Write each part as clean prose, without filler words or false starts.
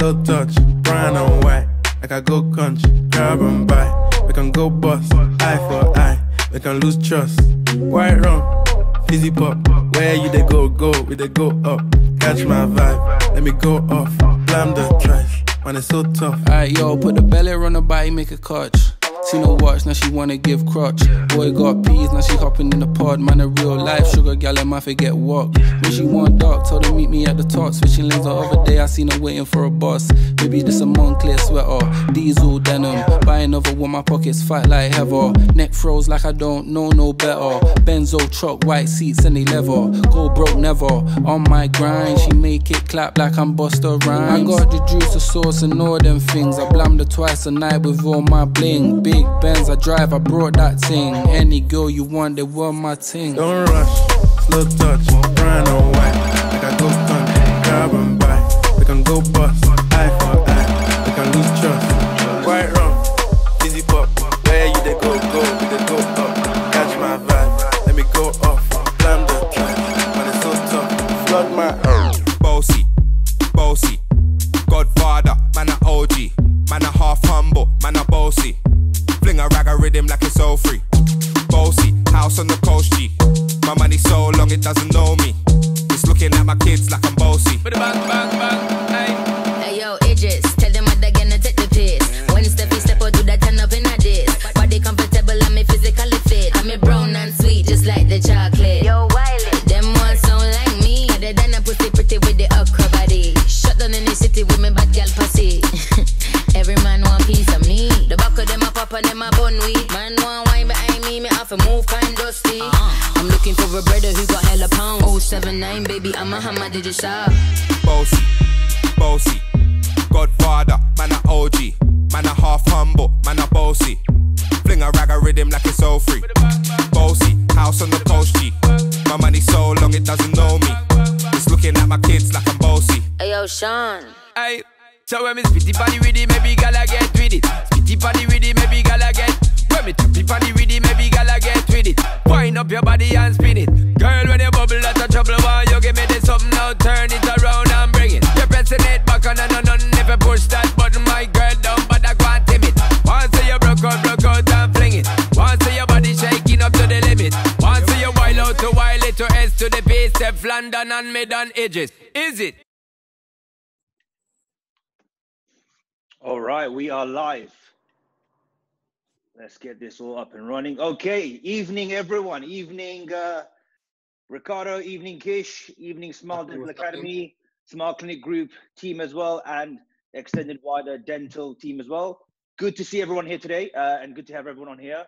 slow touch, brown and white. Like I go country, grab and buy. We can go bust, eye for eye. We can lose trust. White rum, fizzy pop. Where you they go, we they go up. Catch my vibe, let me go off. Blam the trash, man it's so tough. Alright yo, put the belly on the body, make a clutch. See no watch, now she wanna give crutch. Boy got peas, now she hopping in the pod. Man a real life sugar gal, I might forget walk. When she want dark, told her meet me at the top. Switching lanes the other day, I seen her waiting for a bus. Maybe this a Moncler sweater, diesel denim. Buy another one, my pockets fight like heather. Neck froze like I don't know no better. Benzo truck, white seats and they leather. Go broke never, on my grind. She make it clap like I'm Busta Rhymes. I got the juice, the sauce and all them things. I blammed her twice a night with all my bling. Big Benz I drive, I brought that thing. Any girl you want, they want my ting. Don't rush, slow touch, brown and white. Like I go country, grab and buy. We can go bust, eye for eye. We can lose trust. White rum, fizzy pop. Where you they go, we they go up. Catch my vibe, let me go off. Blam the track, man it's so tough. Flood my Bossy, bossy, Godfather, man a OG. Man a half humble, man a bossy. Fling a rag a rhythm like it's all free. Bossy, house on the coast G. My money so long it doesn't know me. It's looking at my kids like I'm bossy. Bang, bang, bang, hey. Hey yo, Idris, tell them what they're gonna take the piss. When step out, do that turn up in a diss. Body comfortable, I'm physically fit. I'm a brown and sweet, just like the chocolate. Yo, Wiley, them ones sound like me. Other than a pussy pretty with the okra body. Shut down in the city with me bad girl pussy. Every man want piece of me. The back of them a pop and them a bun weed. Man want wine behind me have to move kind dusty. I'm looking for a brother who got hella pounds. 079 baby, I'm a hammer, did you shop? Bossy, bossy, Godfather, man a OG. Man a half humble, man a bossy. Fling a rag a rhythm like it's all free. Bossy, house on the coast G. My money so long it doesn't know me. It's looking at my kids like I'm bossy. Hey yo, Sean. Hey. So when me spitty body with it, maybe gala get with it. Spitty body with it, maybe gala get. When me tappy body with it, maybe gala get with it. Wind up your body and spin it. Girl, when you bubble out of trouble, why you give me this something now? Turn it around and bring it. You're pressing it back on and on. If you push that button, my girl down, but I can't tame it. Once you broke out and fling it. Once your body shaking up to the limit. Once you wild out to wild it to S to the base, Step London and mid on edges. Is it? All right, we are live. Let's get this all up and running. Okay, evening everyone. Evening Riccardo, evening Kish, evening Smile Dental Academy, Smile Clinic Group team as well, and extended wider dental team as well. Good to see everyone here today and good to have everyone on here.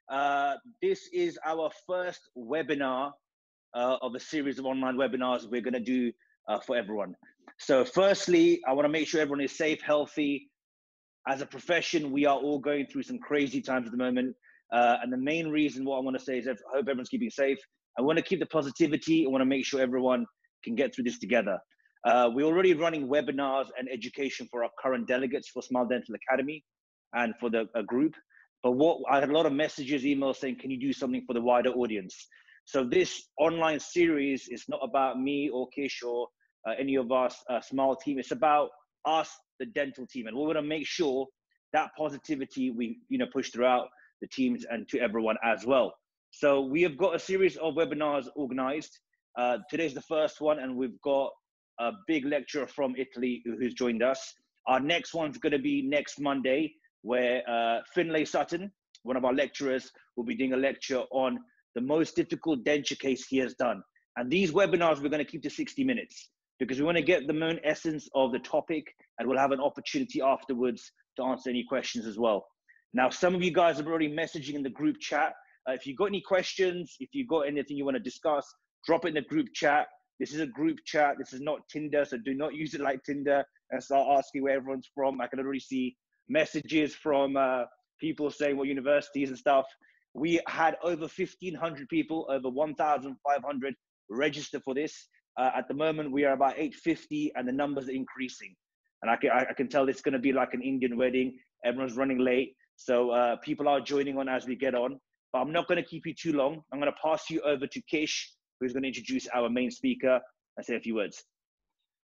This is our first webinar of a series of online webinars we're going to do for everyone. So firstly, I want to make sure everyone is safe, healthy. As a profession, we are all going through some crazy times at the moment. And the main reason what I want to say is I hope everyone's keeping safe. I want to keep the positivity. I want to make sure everyone can get through this together. We're already running webinars and education for our current delegates for Smile Dental Academy and for the group. But what I had a lot of messages, emails saying, can you do something for the wider audience? So this online series is not about me or Kish or any of our Smile team. It's about us, the dental team, and we want to make sure that positivity we push throughout the teams and to everyone as well. So we have got a series of webinars organized. Today's the first one, and we've got a big lecturer from Italy who's joined us. Our next one's going to be next Monday, where Finlay Sutton, one of our lecturers, will be doing a lecture on the most difficult denture case he has done. And these webinars we're going to keep to 60 minutes. Because we want to get the main essence of the topic, and we'll have an opportunity afterwards to answer any questions as well. Now, some of you guys are already messaging in the group chat. If you've got any questions, if you've got anything you want to discuss, drop it in the group chat. This is a group chat. This is not Tinder, so do not use it like Tinder and start asking where everyone's from. I can already see messages from people saying what universities and stuff. We had over 1,500 people, over 1,500 register for this. At the moment, we are about 850, and the numbers are increasing. And I can tell it's going to be like an Indian wedding. Everyone's running late, so people are joining on as we get on. But I'm not going to keep you too long. I'm going to pass you over to Kish, who's going to introduce our main speaker and say a few words.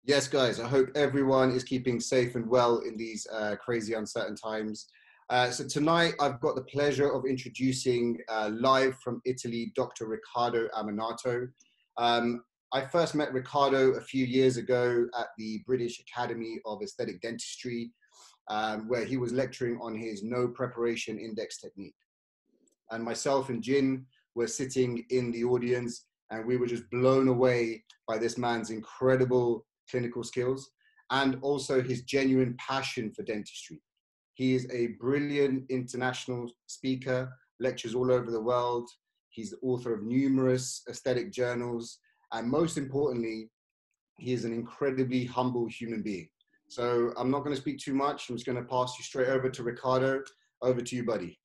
Yes, guys, I hope everyone is keeping safe and well in these crazy, uncertain times. So tonight, I've got the pleasure of introducing live from Italy, Dr. Riccardo Ammannato. I first met Riccardo a few years ago at the British Academy of Aesthetic Dentistry, where he was lecturing on his no preparation index technique. And myself and Jin were sitting in the audience, and we were just blown away by this man's incredible clinical skills and also his genuine passion for dentistry. He is a brilliant international speaker, lectures all over the world. He's the author of numerous aesthetic journals, and most importantly, he is an incredibly humble human being. So I'm not going to speak too much. I'm just going to pass you straight over to Riccardo. Over to you, buddy.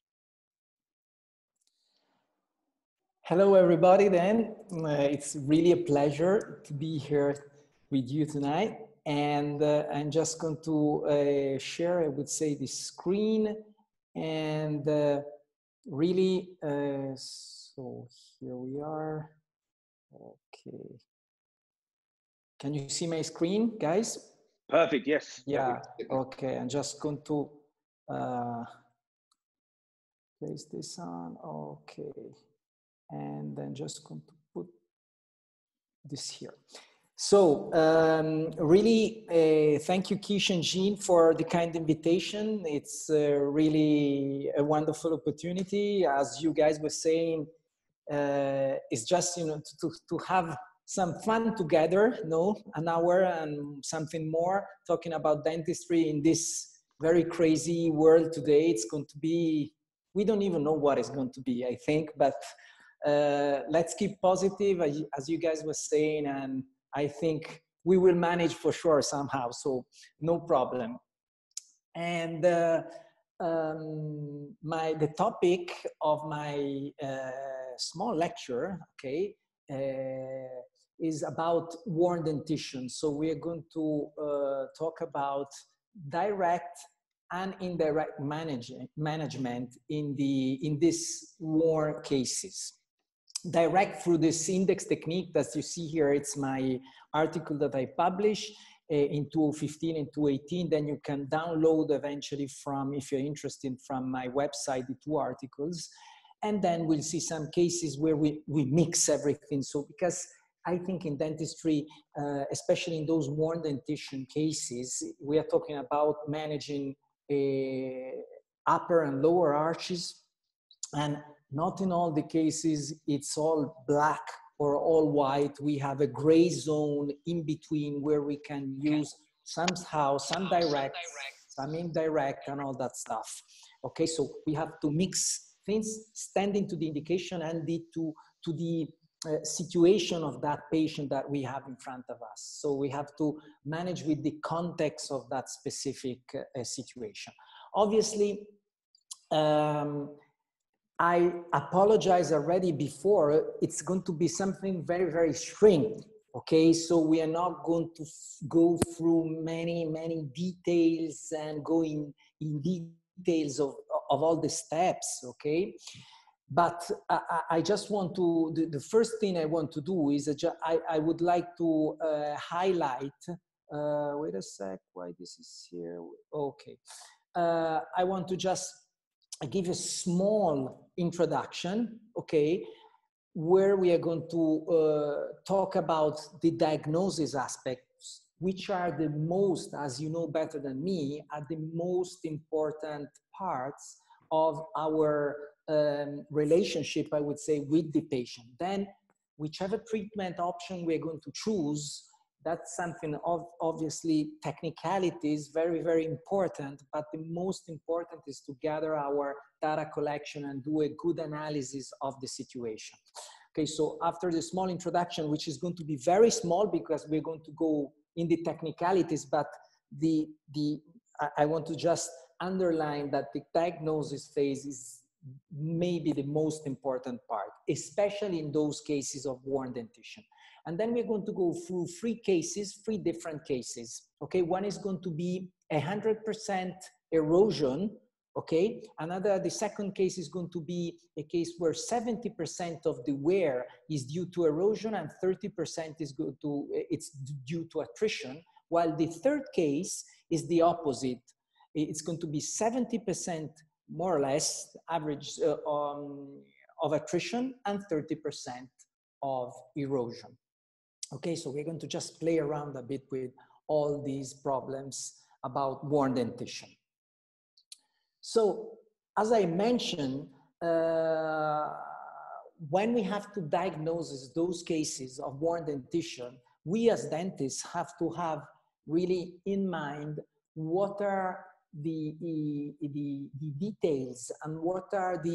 Hello, everybody. Then it's really a pleasure to be here with you tonight. And I'm just going to share, I would say, the screen. And really, so here we are. Okay. Can you see my screen, guys? Perfect, yes. Yeah, Perfect. okay. I'm just going to place this on. Okay. And then just going to put this here. So really, thank you, Kish and Jean, for the kind invitation. It's really a wonderful opportunity. As you guys were saying, it's just, you know, to have some fun together, an hour and something more, talking about dentistry in this very crazy world today. It's going to be, we don't even know what it's going to be, I think, but let's keep positive, as you guys were saying, and I think we will manage for sure somehow, so no problem. And the topic of my small lecture, okay, is about worn dentition. So we are going to talk about direct and indirect management in these worn cases. Direct through this index technique that you see here, it's my article that I published in 2015 and 2018. Then you can download eventually from, if you're interested, from my website, the two articles. And then we'll see some cases where we mix everything. So because I think in dentistry, especially in those worn dentition cases, we are talking about managing upper and lower arches, and not in all the cases it's all black or all white. We have a gray zone in between where we can use somehow some direct, some indirect, and all that stuff. Okay, so we have to mix things standing to the indication and to the situation of that patient that we have in front of us. So we have to manage with the context of that specific situation. Obviously, I apologize already before, it's going to be something very, very strict, okay? So we are not going to go through many, many details and go in details of all the steps, okay? But I just want to, the first thing I want to do is I would like to highlight, wait a sec, why this is here, okay. I want to just give a small introduction, okay, where we are going to talk about the diagnosis aspects, which are the most, as you know better than me, are the most important parts of our relationship, I would say, with the patient. Then, whichever treatment option we're going to choose, that's something of obviously technicality is very, very important, but the most important is to gather our data collection and do a good analysis of the situation. Okay, so after the small introduction, which is going to be very small because we're going to go in the technicalities, but I want to just underline that the diagnosis phase is maybe the most important part, especially in those cases of worn dentition. And then we're going to go through three different cases. Okay, one is going to be 100% erosion. Okay, the second case is going to be a case where 70% of the wear is due to erosion and 30% is it's due to attrition. While the third case is the opposite. It's going to be 70% more or less average of attrition and 30% of erosion. Okay, so we're going to just play around a bit with all these problems about worn dentition. So, as I mentioned, when we have to diagnose those cases of worn dentition, we as dentists have to have really in mind what are the details and what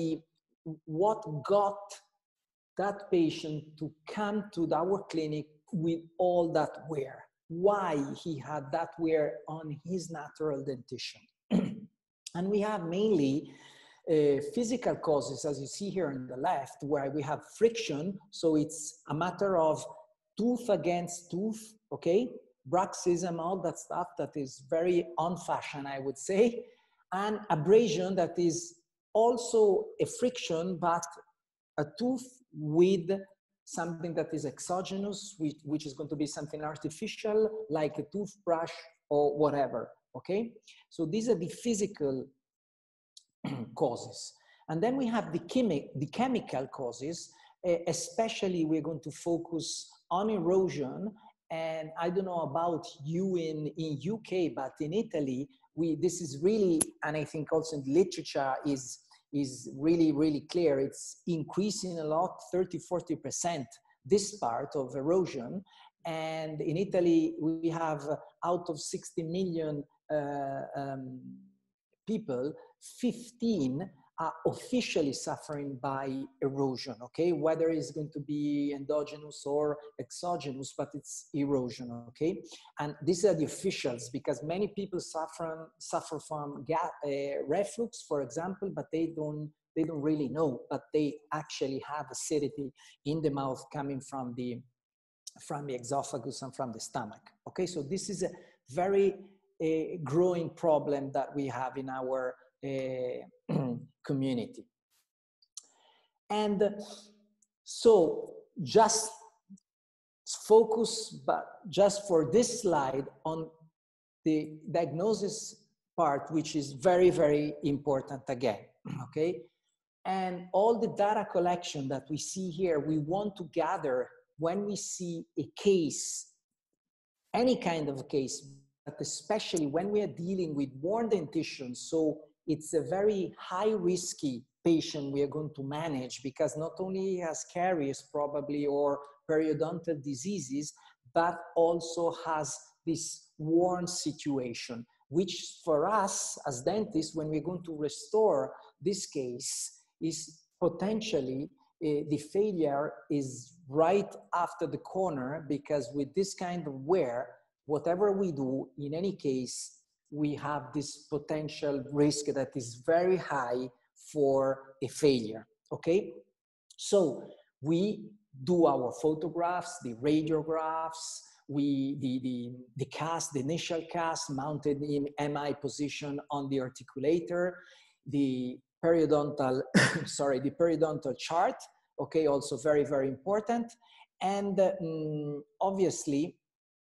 got that patient to come to our clinic with all that wear, why he had that wear on his natural dentition. And we have mainly physical causes, as you see here on the left, where we have friction. So it's a matter of tooth against tooth, okay? Bruxism, all that stuff that is very on fashion, I would say. And abrasion, that is also a friction, but a tooth with something that is exogenous, which is going to be something artificial, like a toothbrush or whatever, okay? So these are the physical causes. And then we have the chemical causes, especially we're going to focus on erosion. And I don't know about you in UK, but in Italy, this is really, and I think also in the literature is really, really clear. It's increasing a lot, 30–40%, this part of erosion. And in Italy, we have out of 60 million people, 15 are officially suffering by erosion, okay? Whether it's going to be endogenous or exogenous, but it's erosion, okay? And these are the officials, because many people suffer from reflux, for example, but they don't really know, but they actually have acidity in the mouth coming from the esophagus and from the stomach, okay? So this is a very growing problem that we have in our community. And so just focus, but just for this slide, on the diagnosis part, which is very, very important again, okay? And all the data collection that we see here, we want to gather when we see a case, any kind of case, but especially when we are dealing with worn dentition. So it's a very high risky patient we are going to manage, because not only he has caries probably or periodontal diseases, but also has this worn situation, which for us as dentists, when we're going to restore this case, is potentially the failure is right after the corner, because with this kind of wear, whatever we do, in any case, we have this potential risk that is very high for a failure, okay? So we do our photographs, the radiographs, the cast, the initial cast mounted in MI position on the articulator, the periodontal, sorry, the periodontal chart, okay, also very, very important. And obviously,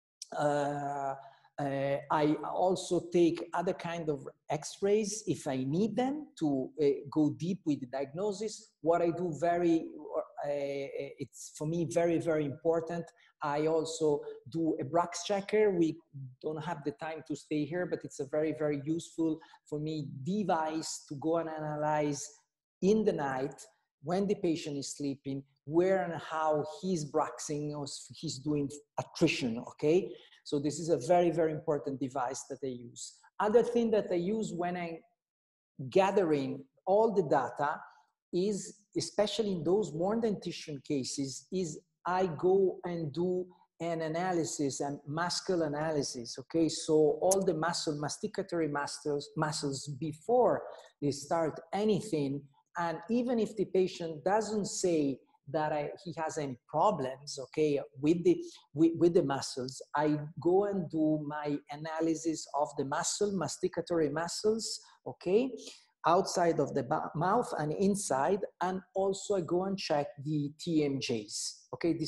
I also take other kind of x-rays if I need them to go deep with the diagnosis. What I do it's for me very, very important. I also do a Brax checker. We don't have the time to stay here, but it's a very, very useful for me device to go and analyze in the night when the patient is sleeping, where and how he's braxing or he's doing attrition, okay? So this is a very, very important device that I use. Other thing that I use when I'm gathering all the data is, especially in those worn dentition cases, is I go and do an analysis and muscle analysis, okay? So all the masticatory muscles before they start anything, and even if the patient doesn't say that he has any problems, okay, with the muscles, I go and do my analysis of the masticatory muscles, okay, outside of the mouth and inside, and also I go and check the TMJs, okay? This is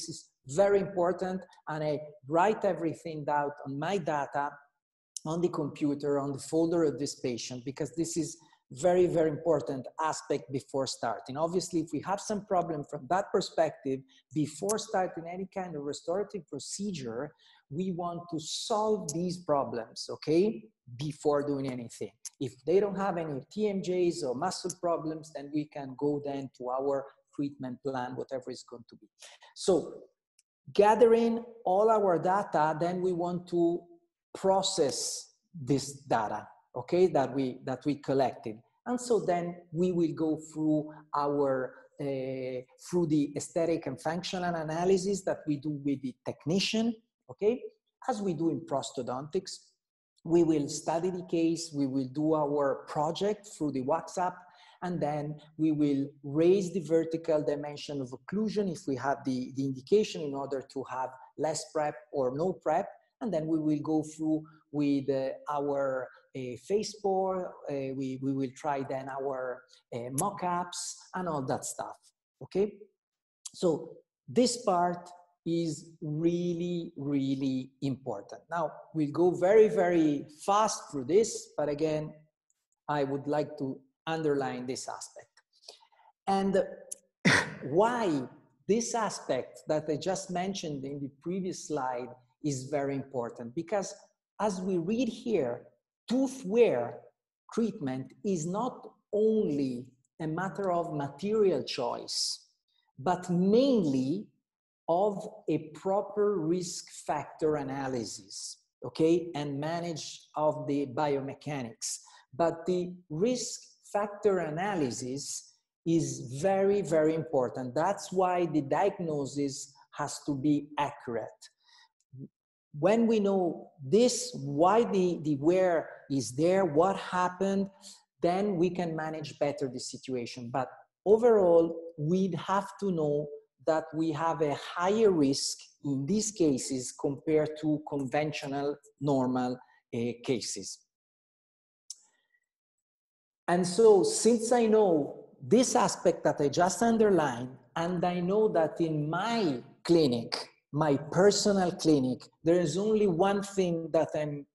very important, and I write everything down on my data on the computer, on the folder of this patient, because this is very, very important aspect before starting. Obviously, if we have some problem from that perspective, before starting any kind of restorative procedure, we want to solve these problems, okay, before doing anything. If they don't have any TMJs or muscle problems, then we can go then to our treatment plan, whatever it's going to be. So gathering all our data, then we want to process this data, okay, that we collected. And so then we will go through our through the aesthetic and functional analysis that we do with the technician, okay, as we do in prosthodontics. We will study the case, we will do our project through the WhatsApp, and then we will raise the vertical dimension of occlusion if we have the indication, in order to have less prep or no prep. And then we will go through with our face bore, we will try then our mock-ups and all that stuff, okay? So this part is really, really important. Now, we'll go very, very fast through this, but again, I would like to underline this aspect. And why this aspect that I just mentioned in the previous slide is very important, because as we read here, tooth wear treatment is not only a matter of material choice, but mainly of a proper risk factor analysis, okay, and manage of the biomechanics. But the risk factor analysis is very, very important. That's why the diagnosis has to be accurate. When we know this, why the wear is there, what happened, then we can manage better the situation. But overall, we'd have to know that we have a higher risk in these cases compared to conventional normal cases. And so, since I know this aspect that I just underlined, and I know that in my clinic, my personal clinic, there is only one thing that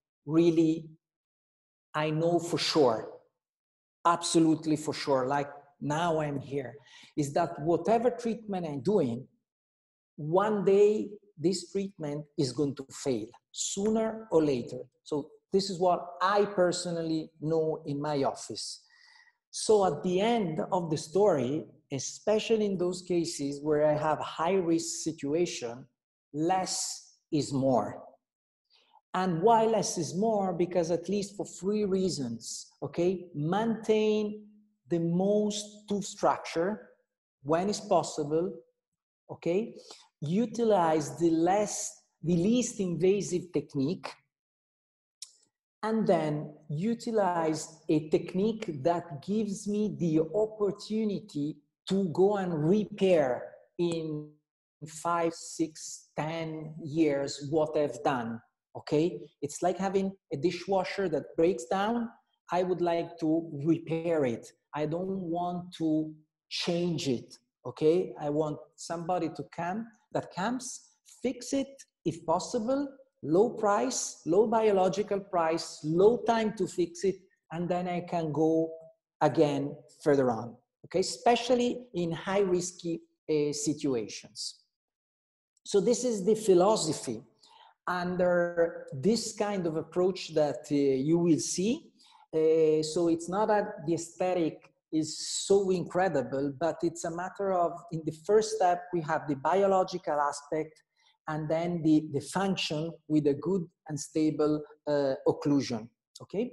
I know for sure, absolutely for sure, like now I'm here, is that whatever treatment I'm doing, one day this treatment is going to fail, sooner or later. So this is what I personally know in my office. So at the end of the story, especially in those cases where I have high risk situation, less is more. And why less is more? Because at least for 3 reasons, okay? Maintain the most tooth structure when it's possible, okay? Utilize the least invasive technique, and then utilize a technique that gives me the opportunity to go and repair in 5, 6, 10 years what I've done, okay? It's like having a dishwasher that breaks down. I would like to repair it. I don't want to change it, okay? I want somebody to come, that comes, fix it if possible, low price, low biological price, low time to fix it, and then I can go again further on, okay? Especially in high risky situations. So this is the philosophy under this kind of approach that you will see. So it's not that the aesthetic is so incredible, but it's a matter of, in the first step, we have the biological aspect, and then the function with a good and stable occlusion, okay?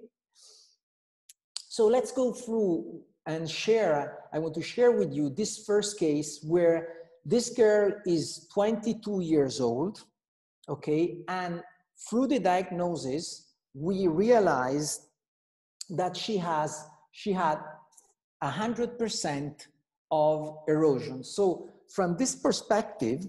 So let's go through and share. I want to share with you this first case where this girl is 22 years old, okay? And through the diagnosis, we realized that she had 100% of erosion. So from this perspective,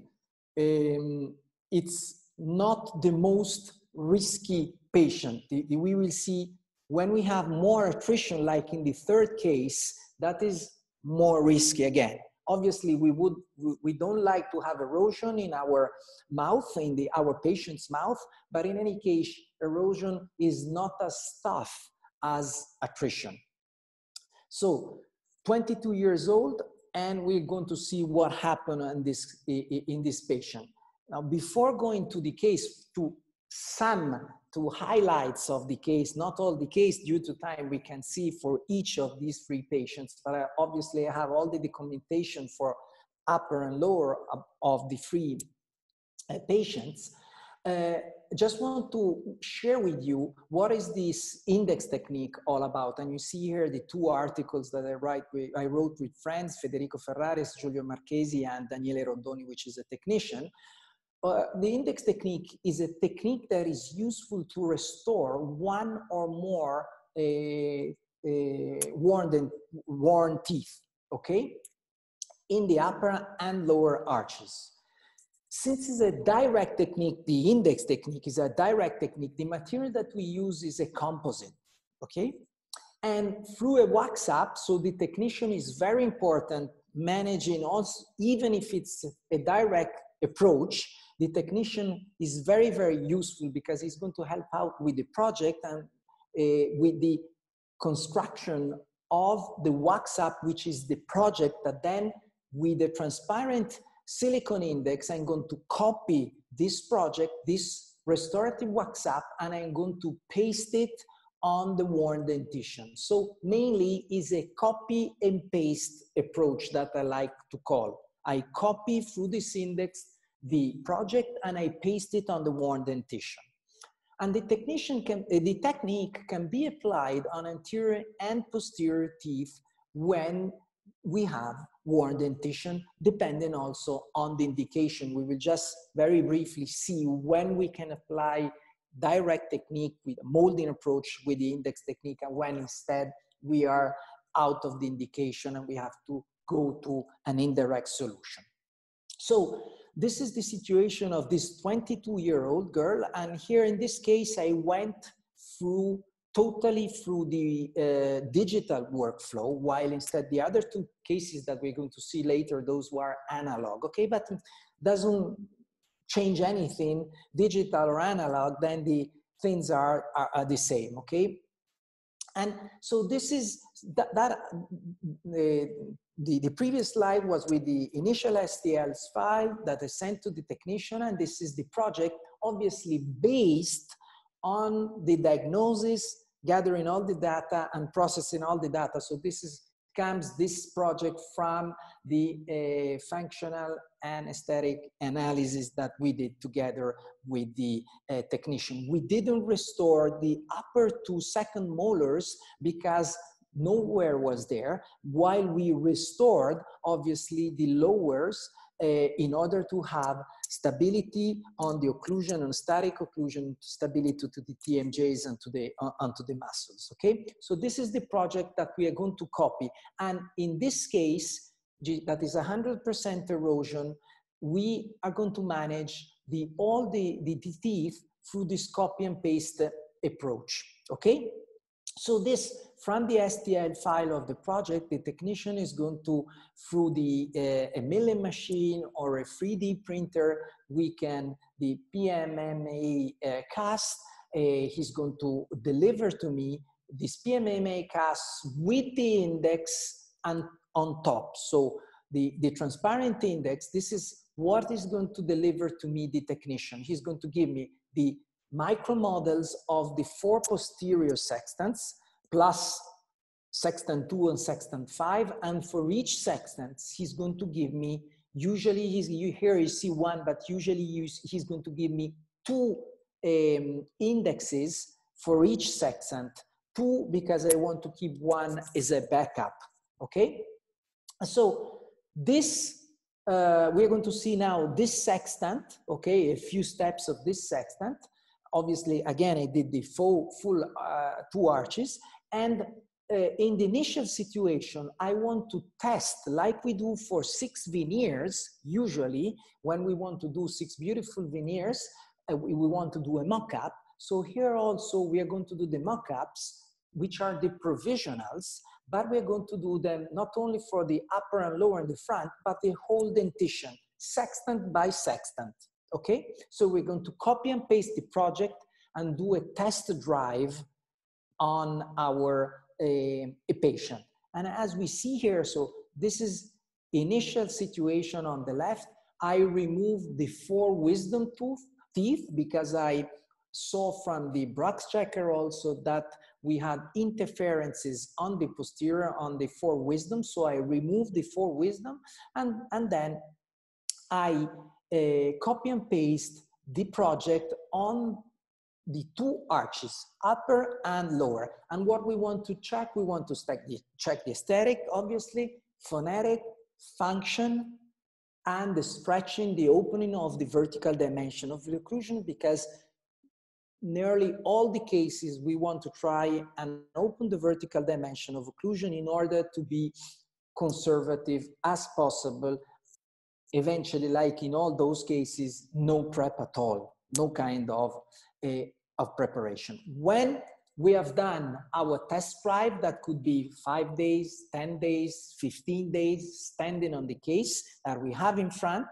it's not the most risky patient. We will see when we have more attrition, like in the third case, that is more risky again. obviously we don't like to have erosion in our mouth, in our patient's mouth, but in any case, erosion is not as tough as attrition. So 22 years old, and we're going to see what happened in this patient. Now, before going to the case, to highlights of the case, not all the case due to time we can see for each of these 3 patients, but obviously I have all the documentation for upper and lower of the 3 patients. Just want to share with you what is this index technique all about. And you see here the 2 articles that I wrote with friends, Federico Ferraris, Giulio Marchesi, and Daniele Rondoni, which is a technician. The index technique is a technique that is useful to restore 1 or more worn teeth, okay, in the upper and lower arches. Since it's a direct technique, the index technique is a direct technique, the material that we use is a composite, okay? And through a wax up, so the technician is very important managing also, even if it's a direct approach, the technician is very, very useful because he's going to help out with the project and with the construction of the wax up, which is the project that then with the transparent silicone index, I'm going to copy this project, this restorative wax up, and I'm going to paste it on the worn dentition. So mainly is a copy and paste approach that I like to call. I copy through this index the project and I paste it on the worn dentition. And the technique can be applied on anterior and posterior teeth when we have worn dentition, depending also on the indication. We will just very briefly see when we can apply direct technique with a molding approach with the index technique, and when instead we are out of the indication and we have to go to an indirect solution. So this is the situation of this 22-year-old girl. And here in this case, I went totally through the digital workflow, while instead the other 2 cases that we're going to see later, those were analog, okay? But it doesn't change anything, digital or analog, then the things are the same, okay? And so this is, the previous slide was with the initial STLs file that I sent to the technician, and this is the project, obviously based on the diagnosis, gathering all the data and processing all the data. So this project from the functional and aesthetic analysis that we did together with the technician. We didn't restore the upper 2 second molars because nowhere was there, while we restored obviously the lowers in order to have stability on the occlusion and static occlusion, stability to the TMJs and onto the muscles, okay? So this is the project that we are going to copy. And in this case, that is 100% erosion, we are going to manage all the teeth through this copy and paste approach, okay? So this, from the STL file of the project, the technician is going to, through a milling machine or a 3D printer, the PMMA cast, he's going to deliver to me this PMMA cast with the index and on top. So the transparent index, this is what is going to deliver to me the technician. He's going to give me the micro models of the 4 posterior sextants plus sextant 2 and sextant 5, and for each sextant he's going to give me, usually here you see 1, but usually he's going to give me 2 indexes for each sextant, 2 because I want to keep 1 as a backup, okay? So this we're going to see now this sextant, okay, a few steps of this sextant. Obviously, again, I did the full 2 arches. And in the initial situation, I want to test, like we do for 6 veneers, usually, when we want to do 6 beautiful veneers, we want to do a mock-up. So here also, we are going to do the mock-ups which are the provisionals, but we're going to do them not only for the upper and lower and the front, but the whole dentition, sextant by sextant, okay? So we're going to copy and paste the project and do a test drive on our a patient. And as we see here, so this is initial situation on the left. I removed the 4 wisdom teeth because I saw from the Brock's checker also that we had interferences on the posterior on the 4 wisdom. So I removed the 4 wisdom and then I copy and paste the project on the 2 arches, upper and lower. And what we want to check, we want to check the aesthetic, obviously, phonetic, function, and the stretching, the opening of the vertical dimension of the occlusion, because nearly all the cases we want to try and open the vertical dimension of occlusion in order to be conservative as possible. Eventually, like in all those cases, no prep at all, no kind of preparation. When we have done our test drive, that could be 5 days, 10 days, 15 days, standing on the case that we have in front,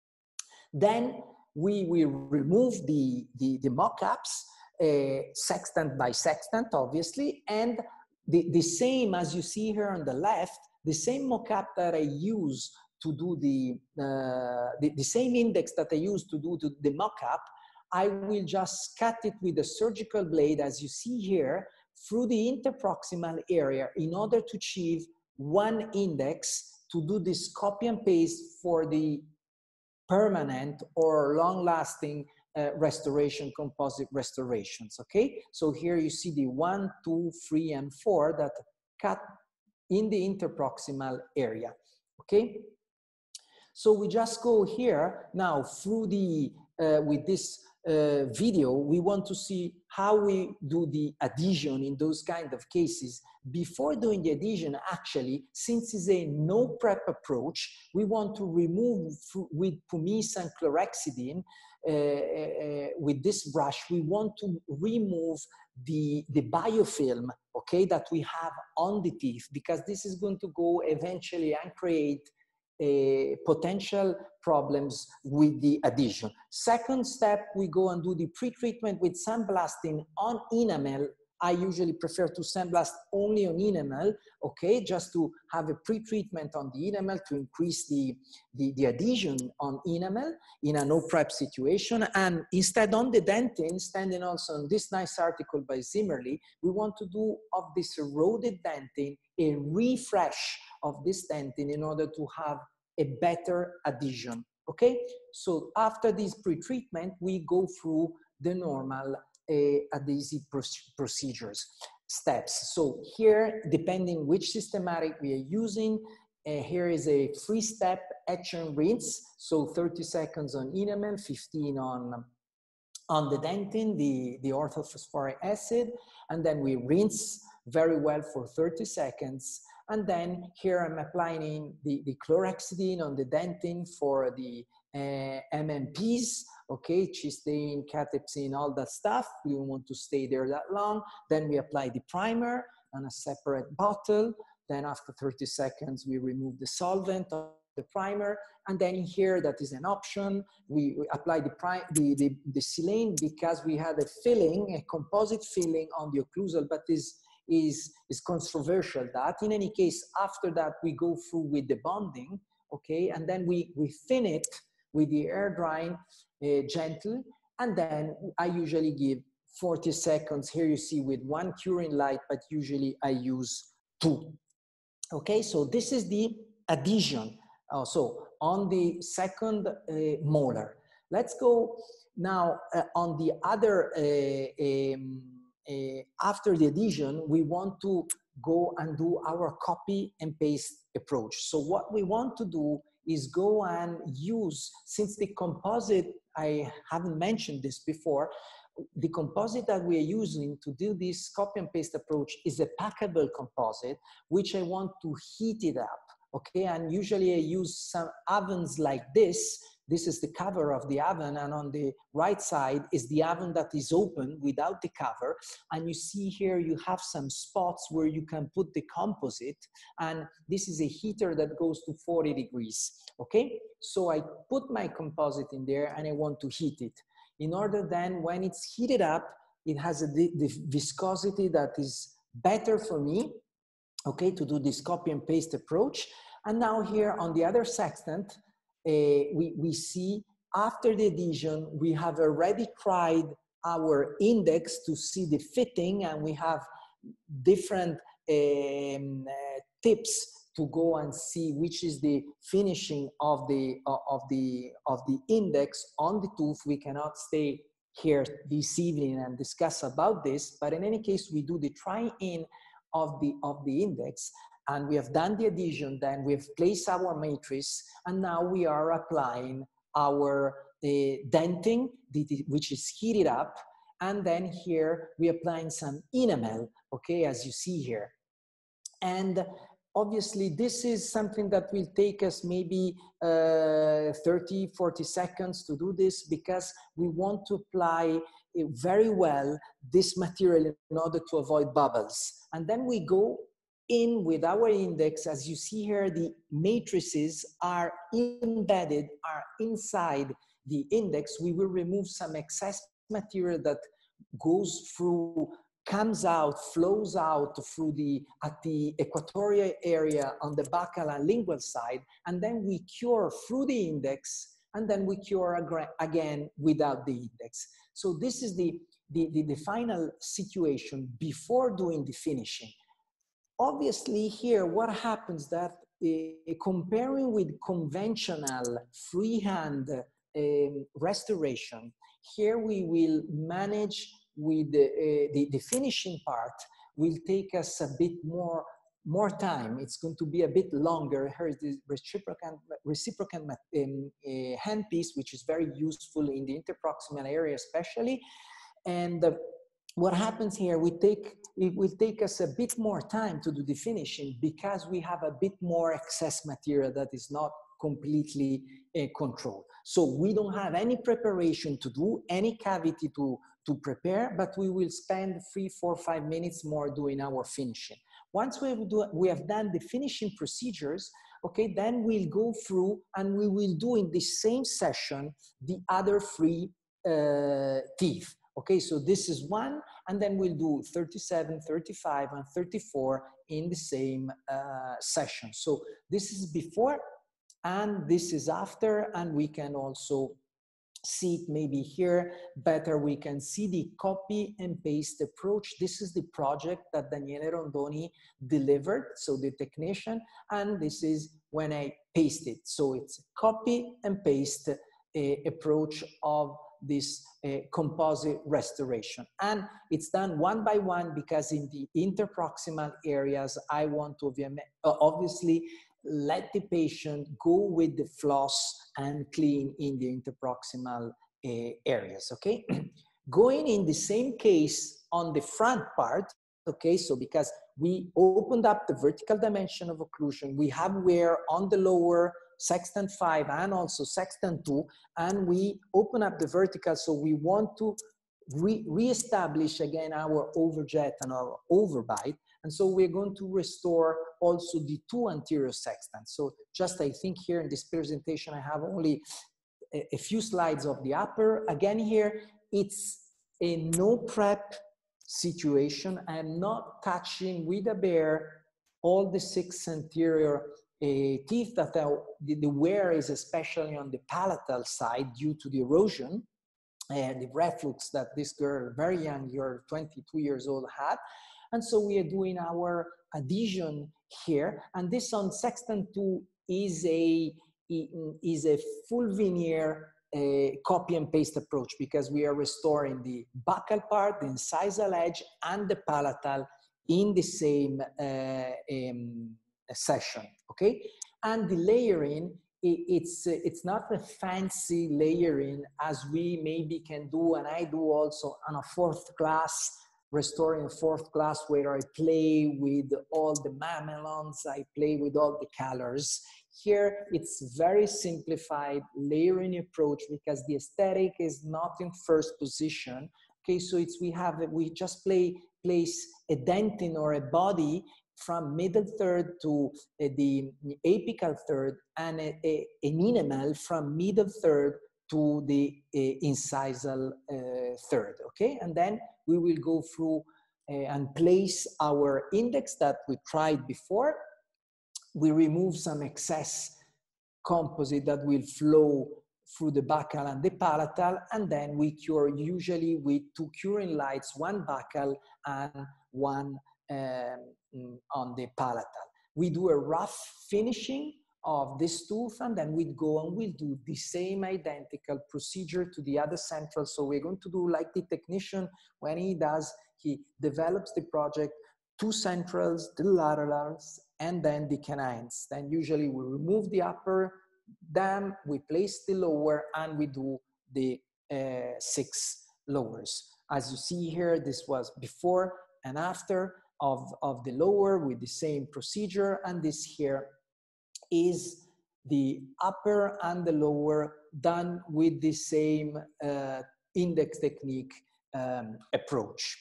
then we will remove the mock-ups, sextant by sextant, obviously, and the same as you see here on the left, the same mock-up that I use to do the same index that I use to do the mock-up, I will just cut it with a surgical blade, as you see here, through the interproximal area in order to achieve 1 index to do this copy and paste for the permanent or long-lasting restoration, composite restorations, okay? So here you see the 1, 2, 3, and 4 that cut in the interproximal area, okay? So we just go here now through the, with this video, we want to see how we do the adhesion in those kind of cases. Before doing the adhesion, actually, since it's a no prep approach, we want to remove with pumice and chlorhexidine, with this brush, we want to remove the biofilm, okay, that we have on the teeth, because this is going to go eventually and create potential problems with the adhesion. Second step, we go and do the pre-treatment with sandblasting on enamel. I usually prefer to sandblast only on enamel, okay, just to have a pre-treatment on the enamel to increase the adhesion on enamel in a no prep situation. And instead on the dentin, standing also on this nice article by Zimmerli, we want to do of this eroded dentin a refresh of this dentin in order to have a better adhesion, okay? So after this pre-treatment, we go through the normal adhesive procedures, steps. So here, depending which systematic we are using, here is a 3-step etch and rinse. So 30 seconds on enamel, 15 on the dentin, the orthophosphoric acid, and then we rinse very well for 30 seconds. And then here I'm applying the chlorhexidine on the dentin for the MMPs, okay, cysteine, catepsin, all that stuff. We don't want to stay there that long. Then we apply the primer on a separate bottle. Then after 30 seconds, we remove the solvent of the primer. And then here, that is an option. We apply the silane because we had a filling, a composite filling on the occlusal, but is controversial that. In any case, after that, we go through with the bonding, okay? And then we thin it with the air drying gentle. And then I usually give 40 seconds. Here you see with 1 curing light, but usually I use 2. Okay, so this is the adhesion. So on the second molar. Let's go now on the other, after the adhesion, we want to go and do our copy and paste approach. So what we want to do is go and use, since the composite, I haven't mentioned this before, the composite that we are using to do this copy and paste approach is a packable composite, which I want to heat it up, okay? And usually I use some ovens like this this is the cover of the oven, and on the right side is the oven that is open without the cover. And you see here you have some spots where you can put the composite, and this is a heater that goes to 40 degrees, okay? So I put my composite in there and I want to heat it. In order then, when it's heated up, it has the viscosity that is better for me, okay, to do this copy and paste approach. And now here on the other sextant, we see after the adhesion, we have already tried our index to see the fitting, and we have different tips to go and see which is the finishing of the index on the tooth. We cannot stay here this evening and discuss about this, but in any case, we do the try-in of the index, and we have done the adhesion, then we have placed our matrix, and now we are applying our denting, which is heated up, and then here we're applying some enamel, okay, as you see here. And obviously this is something that will take us maybe 30, 40 seconds to do this, because we want to apply very well this material in order to avoid bubbles. And then we go in with our index. As you see here, the matrices are embedded, are inside the index. We will remove some excess material that goes through, comes out, flows out through at the equatorial area on the buccal and lingual side, and then we cure through the index, and then we cure again without the index. So this is the final situation before doing the finishing. Obviously here, what happens that comparing with conventional freehand restoration, here we will manage with the finishing part will take us a bit more time. It's going to be a bit longer. Here is the reciprocal handpiece, which is very useful in the interproximal area especially. And what happens here, it will take us a bit more time to do the finishing, because we have a bit more excess material that is not completely controlled. So we don't have any preparation to do, any cavity to prepare, but we will spend 3, 4, 5 minutes more doing our finishing. Once we have done the finishing procedures, okay, then we'll go through and we will do in the same session the other 3 teeth. Okay, so this is one, and then we'll do 37, 35, and 34 in the same session. So this is before, and this is after, and we can also see it maybe here better. We can see the copy and paste approach. This is the project that Daniele Rondoni delivered, so the technician, and this is when I paste it. So it's copy and paste approach of this composite restoration. And it's done one by one, because in the interproximal areas, I want to obviously let the patient go with the floss and clean in the interproximal areas, okay? Going in the same case on the front part, okay, so because we opened up the vertical dimension of occlusion, we have wear on the lower sextant 5 and also sextant 2, and we open up the vertical, so we want to re-establish again our overjet and our overbite, and so we're going to restore also the 2 anterior sextants. So just I think here in this presentation I have only a few slides of the upper. Again here, it's a no prep situation. I'm not touching with a bare all the 6 anterior teeth that the wear is especially on the palatal side due to the erosion and the reflux that this girl, very young girl, 22 years old, had. And so we are doing our adhesion here. And this on sextant 2 is a full veneer copy and paste approach, because we are restoring the buccal part, the incisal edge, and the palatal in the same session, okay? And the layering, it's not a fancy layering as we maybe can do, and I do also on a 4th class restoring fourth class where I play with all the mamelons, I play with all the colors. Here it's very simplified layering approach because the aesthetic is not in first position. Okay, so it's we just place a dentin or a body from middle third to the apical third, and an enamel from middle third to the incisal third, okay? And then we will go through and place our index that we tried before. We remove some excess composite that will flow through the buccal and the palatal, and then we cure usually with 2 curing lights, 1 buccal and 1 on the palatal. We do a rough finishing of this tooth, and then we'd go and we'll do the same identical procedure to the other central. So we're going to do like the technician when he does, he develops the project, 2 centrals, the laterals, and then the canines. Then usually we remove the upper dam, we place the lower, and we do the 6 lowers. As you see here, this was before and after of the lower with the same procedure, and this here is the upper and the lower done with the same index technique approach.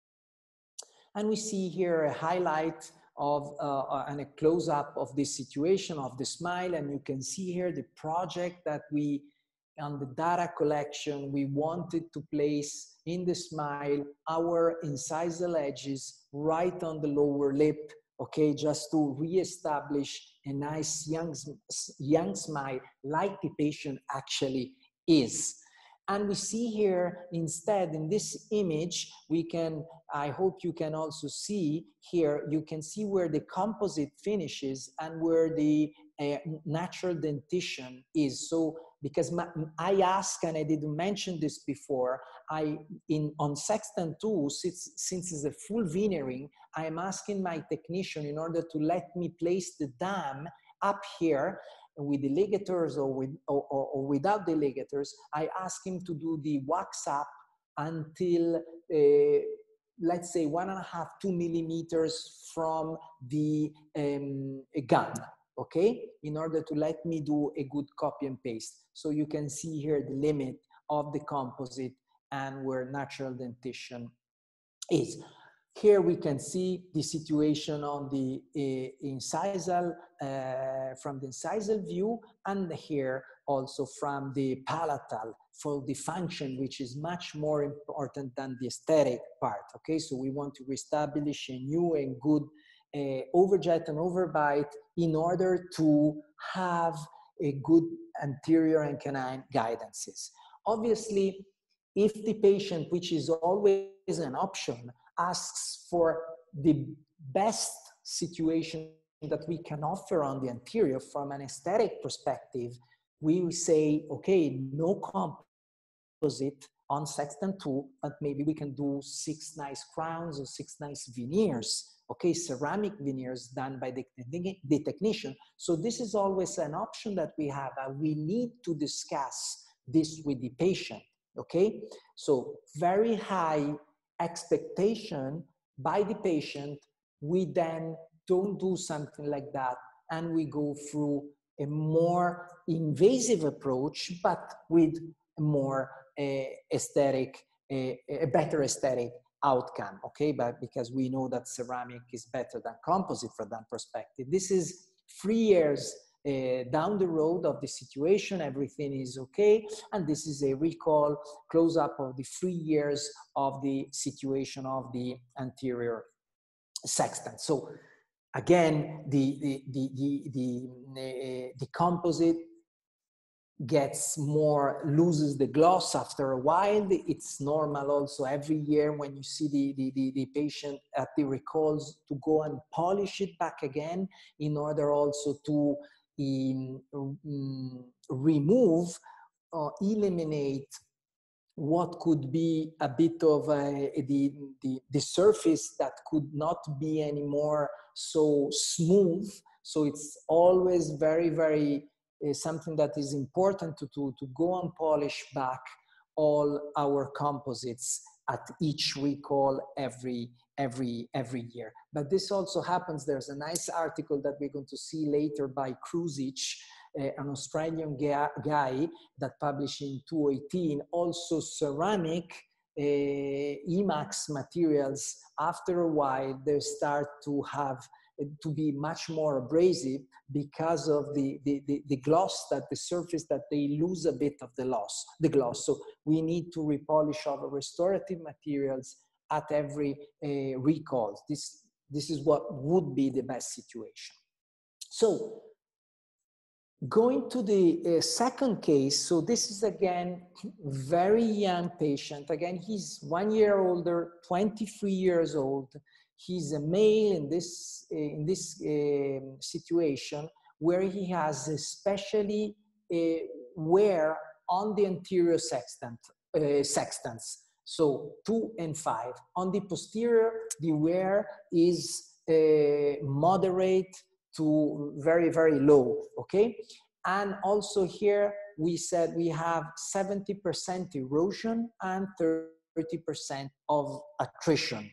And we see here a highlight of and a close-up of this situation of the smile, and you can see here the project that we, on the data collection, we wanted to place in the smile our incisal edges right on the lower lip, okay, just to re-establish a nice young smile like the patient actually is. And we see here instead in this image, we can, I hope you can also see here, you can see where the composite finishes and where the natural dentition is. So, because I asked, and I didn't mention this before, on Sextant 2, since it's a full veneering, I'm asking my technician in order to let me place the dam up here with the ligatures or without the ligatures. I ask him to do the wax up until, let's say 1.5–2 millimeters from the gum, okay? In order to let me do a good copy and paste. So you can see here the limit of the composite and where natural dentition is. Here we can see the situation on the incisal, from the incisal view, and here also from the palatal for the function, which is much more important than the aesthetic part, okay? So we want to reestablish a new and good overjet and overbite in order to have a good anterior and canine guidances. Obviously, if the patient, which is always an option, asks for the best situation that we can offer on the anterior from an aesthetic perspective, we say, okay, no composite on Sextant 2, but maybe we can do 6 nice crowns or 6 nice veneers, okay, ceramic veneers done by the technician. So this is always an option that we have. We need to discuss this with the patient, okay? So very high expectation by the patient. We then don't do something like that, and we go through a more invasive approach, but with a more aesthetic, a better aesthetic outcome, okay? But because we know that ceramic is better than composite from that perspective. This is 3 years down the road of the situation, everything is okay, and this is a recall close-up of the 3 years of the situation of the anterior sextant. So again, the composite gets more, loses the gloss after a while. It's normal also every year when you see the patient at the recalls to go and polish it back again in order also to remove or eliminate what could be a bit of the surface that could not be anymore so smooth. So it's always very, very something that is important to go and polish back all our composites at each recall every year. But this also happens. There's a nice article that we're going to see later by Kruzic, an Australian guy that published in 2018, also ceramic Emax materials, after a while, they start to be much more abrasive because of the gloss, that the surface, that they lose a bit of the gloss. So we need to repolish our restorative materials at every recall. This is what would be the best situation. So going to the second case, so this is again very young patient. Again, he's 1 year older, 23 years old. He's a male in this situation where he has especially wear on the anterior sextants, so 2 and 5. On the posterior, the wear is moderate to very, very low, okay? And also here, we said we have 70% erosion and 30% of attrition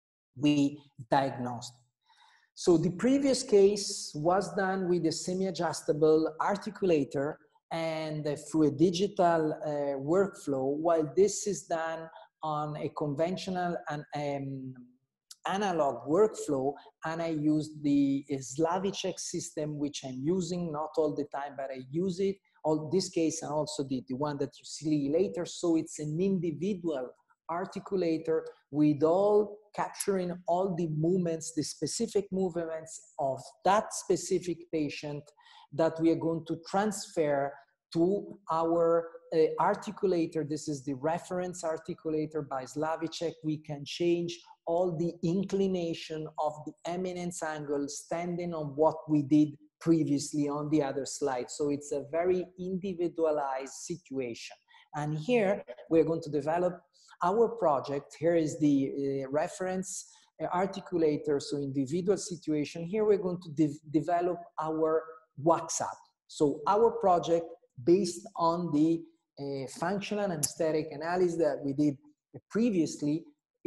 we diagnosed. So the previous case was done with a semi-adjustable articulator and through a digital workflow, while this is done on a conventional and analog workflow, and I used the Slavicek system, which I'm using not all the time, but I use it on this case and also the one that you see later. So it's an individual articulator with all capturing all the movements, the specific movements of that specific patient that we are going to transfer to our articulator. This is the reference articulator by Slavicek. We can change all the inclination of the eminence angle standing on what we did previously on the other slide. So it's a very individualized situation. And here we're going to develop our project. Here is the reference articulator, so individual situation. Here we're going to develop our WhatsApp. So our project, based on the functional and aesthetic analysis that we did previously,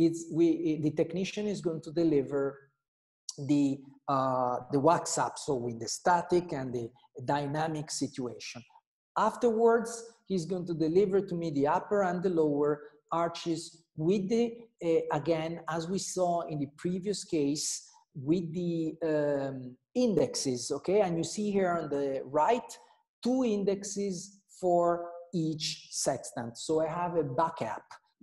the technician is going to deliver the WhatsApp, so with the static and the dynamic situation. Afterwards, he's going to deliver to me the upper and the lower arches with the, again, as we saw in the previous case, with the indexes, okay? And you see here on the right, 2 indexes for each sextant. So I have a backup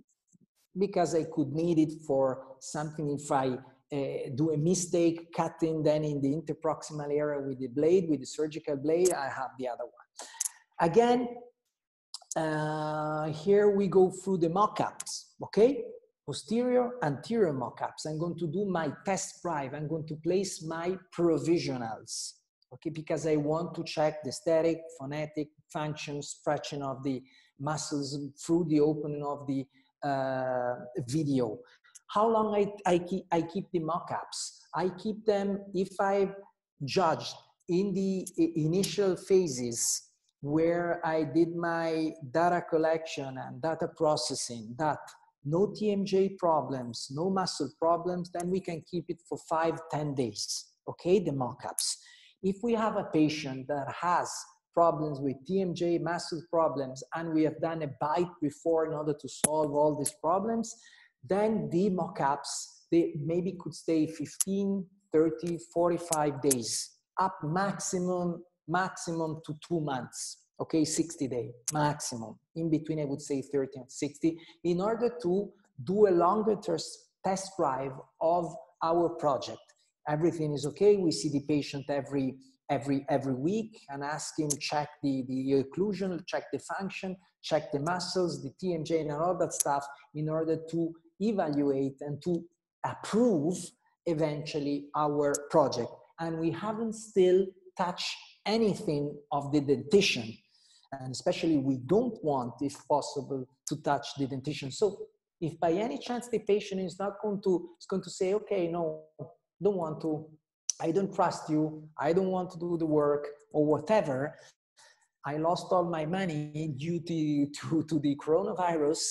because I could need it for something if I do a mistake cutting then in the interproximal area with the blade, with the surgical blade, I have the other one. Again, here we go through the mock-ups, okay? Posterior, anterior mock-ups. I'm going to do my test drive. I'm going to place my provisionals, okay? Because I want to check the static, phonetic function, stretching of the muscles through the opening of the video. How long I keep the mock-ups? I keep them if I judged in the initial phases where I did my data collection and data processing, that no TMJ problems, no muscle problems, then we can keep it for 5-10 days, okay, the mock-ups. If we have a patient that has problems with TMJ, muscle problems, and we have done a bite before in order to solve all these problems, then the mock-ups, they maybe could stay 15, 30, 45 days, up maximum to 2 months, okay, 60 days maximum. In between, I would say 30 and 60, in order to do a longer test drive of our project. Everything is okay. We see the patient every week and ask him, check the occlusion, check the function, check the muscles, the TMJ and all that stuff in order to evaluate and to approve eventually our project. And we haven't still touched anything of the dentition. And especially we don't want, if possible, to touch the dentition. So if by any chance the patient is not going to say, okay, no, don't want to, I don't trust you, I don't want to do the work or whatever, I lost all my money due to the coronavirus,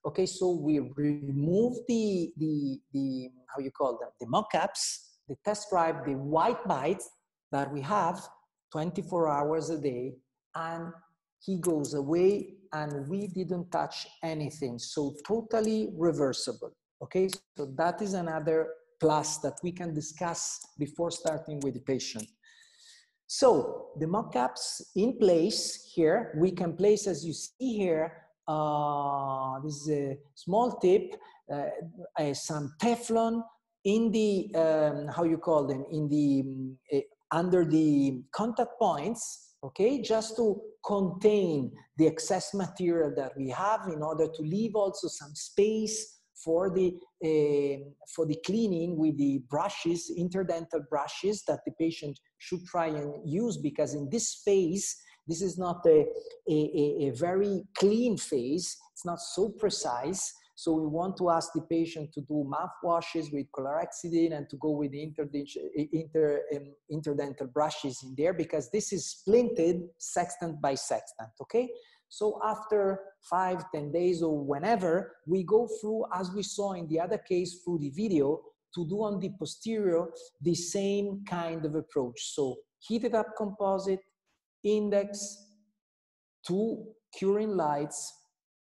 Okay, so we remove the how you call them, the mock-ups, the test drive, the white bites that we have 24 hours a day, and he goes away and we didn't touch anything. So totally reversible. Okay, so that is another plus that we can discuss before starting with the patient. So the mock-ups in place here, we can place, as you see here, this is a small tip, some Teflon in the, how you call them, in the, under the contact points, okay, just to contain the excess material that we have in order to leave also some space for the cleaning with the brushes, interdental brushes that the patient should try and use, because in this phase, this is not a very clean phase. It's not so precise. So we want to ask the patient to do mouthwashes with chlorhexidine and to go with the interdental brushes in there, because this is splinted sextant by sextant, okay? So after 5-10 days or whenever, we go through, as we saw in the other case through the video, to do on the posterior the same kind of approach. So heated up composite, index, 2 curing lights.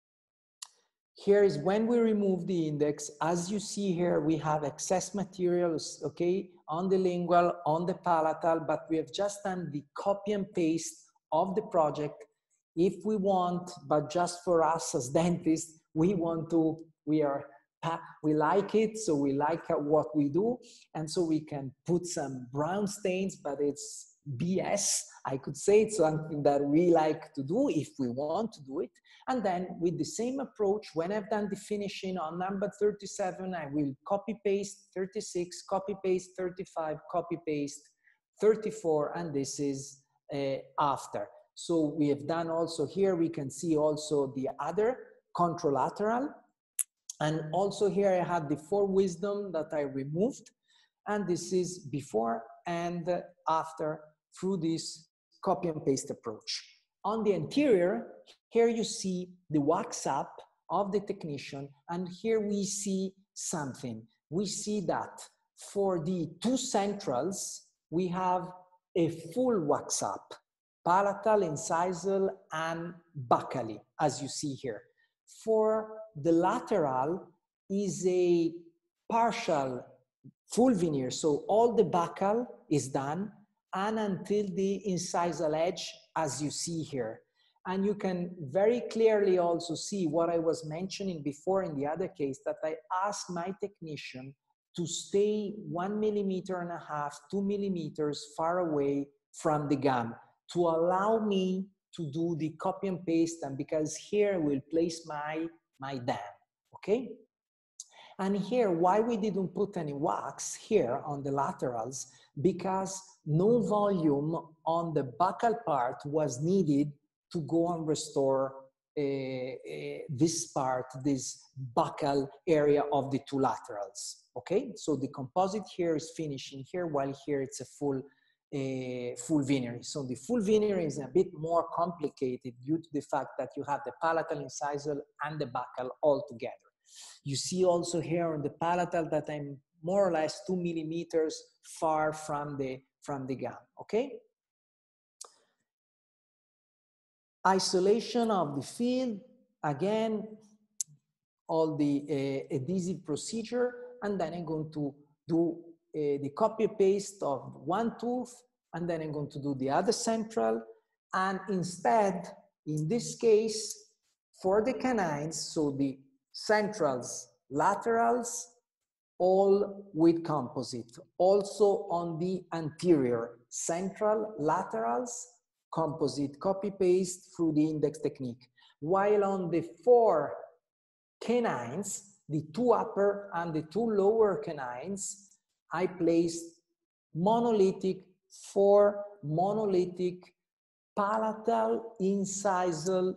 Here is when we remove the index. As you see here, we have excess materials, okay, on the lingual, on the palatal, but we have just done the copy and paste of the project. If we want, but just for us as dentists, we want to, we like it, so we like what we do, and so we can put some brown stains, but it's BS, I could say. It's something that we like to do if we want to do it. And then with the same approach, when I've done the finishing on number 37, I will copy paste 36, copy paste 35, copy paste 34, and this is after. So we have done also here, we can see also the other contralateral. And also here I have the 4 wisdom that I removed. And this is before and after through this copy and paste approach. On the anterior, here you see the wax up of the technician. And here we see something. We see that for the 2 centrals, we have a full wax up. Palatal, incisal, and buccally, as you see here. For the lateral is a partial full veneer, so all the buccal is done, and until the incisal edge, as you see here. And you can very clearly also see what I was mentioning before in the other case, that I asked my technician to stay 1.5 millimeters, 2 millimeters far away from the gum, to allow me to do the copy and paste, and because here we'll place my dam, okay? And here, why we didn't put any wax here on the laterals, because no volume on the buccal part was needed to go and restore this part, this buccal area of the 2 laterals, okay? So the composite here is finishing here, while here it's a full veneer. So the full veneer is a bit more complicated due to the fact that you have the palatal, incisal, and the buccal all together. You see also here on the palatal that I'm more or less 2 millimeters far from the gum, okay? Isolation of the field, again, all the adhesive procedure, and then I'm going to do the copy paste of 1 tooth, and then I'm going to do the other central. And instead, in this case, for the canines, so the centrals, laterals, all with composite. Also on the anterior, central, laterals, composite, copy paste through the index technique. While on the 4 canines, the 2 upper and the 2 lower canines, I placed monolithic, 4 monolithic palatal incisal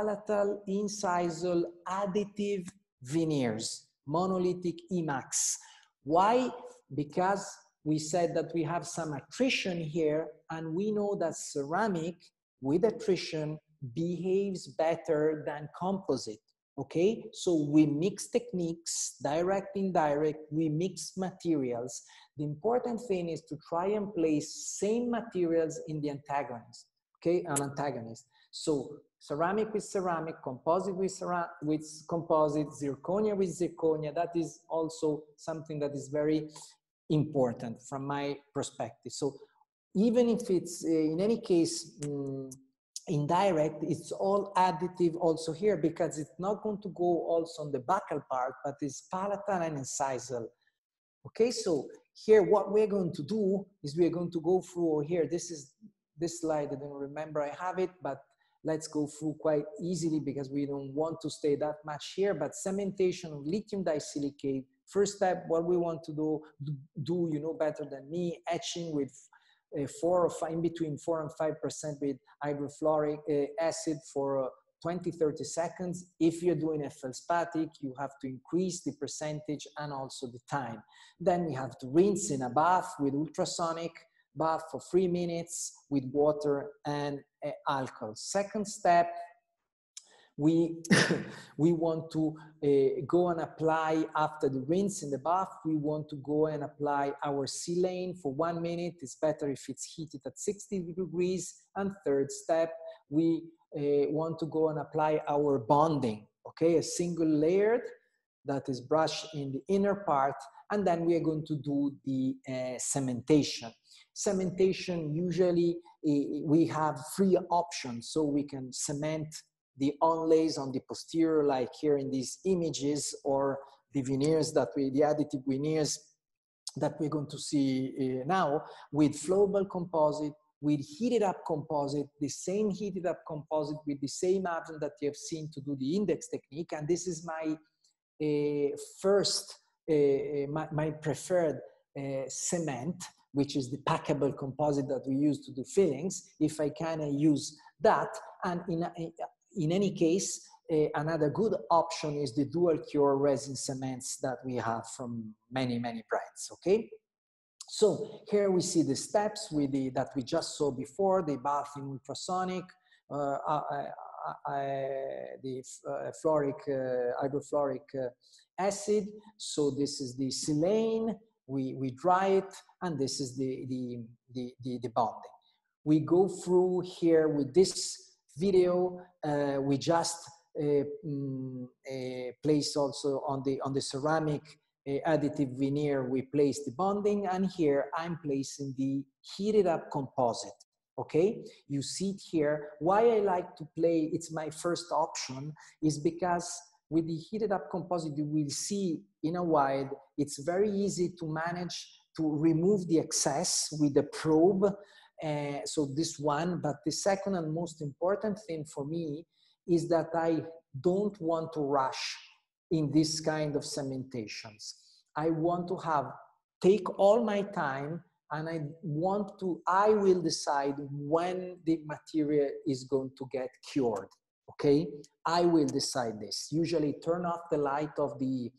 additive veneers, monolithic IMAX. Why? Because we said that we have some attrition here, and we know that ceramic with attrition behaves better than composite. Okay, so we mix techniques, direct, indirect, we mix materials. The important thing is to try and place same materials in the antagonist, okay, an antagonist. So ceramic with ceramic, composite with composite, zirconia with zirconia. That is also something that is very important from my perspective. So even if it's in any case indirect, it's all additive also here, because it's not going to go also on the buccal part, but it's palatal and incisal. Okay, so here what we're going to do is we're going to go through here. This is this slide, I don't remember I have it, but let's go through quite easily because we don't want to stay that much here. But cementation of lithium disilicate. First step, what we want to do, you know better than me, etching with 4 or 5, in between 4 and 5% with hydrofluoric acid for 20-30 seconds. If you're doing a feldspathic, you have to increase the percentage and also the time. Then we have to rinse in a bath with ultrasonic bath for 3 minutes with water and alcohol. Second step, we want to go and apply, after the rinse in the bath, we want to go and apply our silane for 1 minute. It's better if it's heated at 60 degrees. And third step, we want to go and apply our bonding, okay? A single layered that is brushed in the inner part, and then we are going to do the cementation. Cementation, usually we have 3 options, so we can cement the onlays on the posterior, like here in these images, or the veneers that the additive veneers that we're going to see now, with flowable composite, with heated up composite, the same heated up composite with the same advent that you have seen to do the index technique. And this is my my preferred cement, which is the packable composite that we use to do fillings. If I can, I use that. And in any case, another good option is the dual cure resin cements that we have from many brands, okay? So here we see the steps with that we just saw before, the bath in ultrasonic, the hydrofluoric acid. So this is the silane, we dry it, and this is the bonding. We go through here with this video, we just place also on the ceramic additive veneer, we place the bonding, and here I'm placing the heated up composite. Okay, you see it here. Why I like to play, it's my first option, is because with the heated up composite, you will see in a while, it's very easy to manage to remove the excess with the probe. So this one, but the second and most important thing for me is that I don't want to rush in this kind of cementations. I want to take all my time, and I will decide when the material is going to get cured, okay? I will decide this. Usually turn off the light of the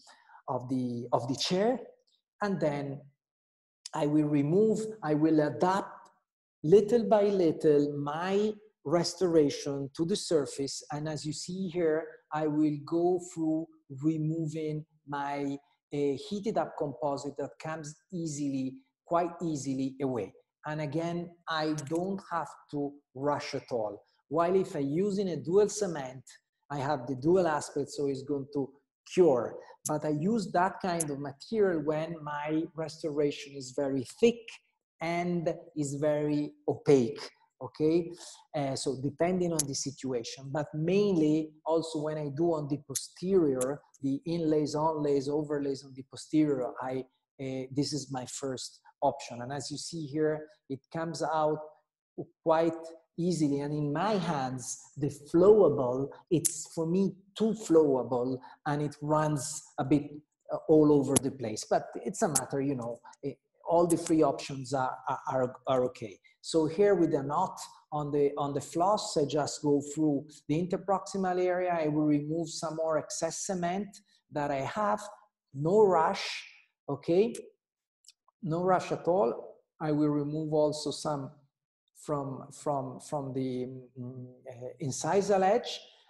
chair, and then I will adapt little by little my restoration to the surface. And as you see here, I will go through removing my heated up composite that comes quite easily away. And again, I don't have to rush at all. While if I'm using a dual cement, I have the dual aspect, so it's going to cure. But I use that kind of material when my restoration is very thick and is very opaque, okay? So depending on the situation, but mainly also when I do on the posterior, the inlays, onlays, overlays on the posterior, this is my first option. And as you see here, it comes out quite easily. And in my hands, the flowable, it's for me too flowable, and it runs a bit all over the place. But it's a matter, you know, all the 3 options are okay. So here with the knot on the floss, I just go through the interproximal area. I will remove some more excess cement that I have. No rush, okay? No rush at all. I will remove also some from the incisal edge,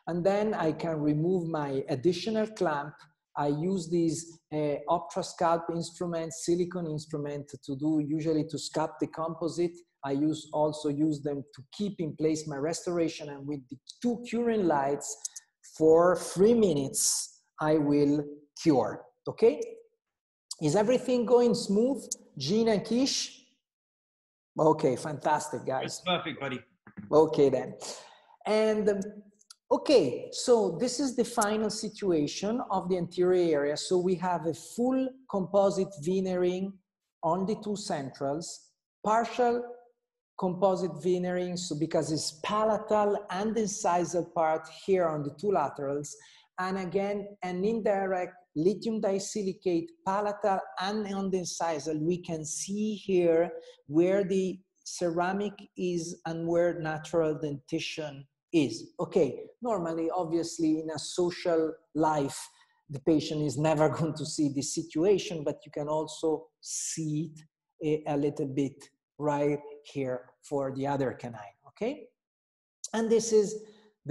And then I can remove my additional clamp. I use these Optrasculpt instruments, silicone instrument to do, usually to sculpt the composite. I also use them to keep in place my restoration, and with the 2 curing lights for 3 minutes, I will cure, okay? Is everything going smooth, Gene and Kish? Okay, fantastic, guys. That's perfect, buddy. Okay, then. And okay, so this is the final situation of the anterior area. So we have a full composite veneering on the 2 centrals, partial composite veneering, so because it's palatal and incisal part here on the 2 laterals, and again, an indirect lithium disilicate palatal and on the incisal. We can see here where the ceramic is and where natural dentition is. Okay, normally, obviously, in a social life, the patient is never going to see this situation, but you can also see it a little bit right here for the other canine, okay? And this is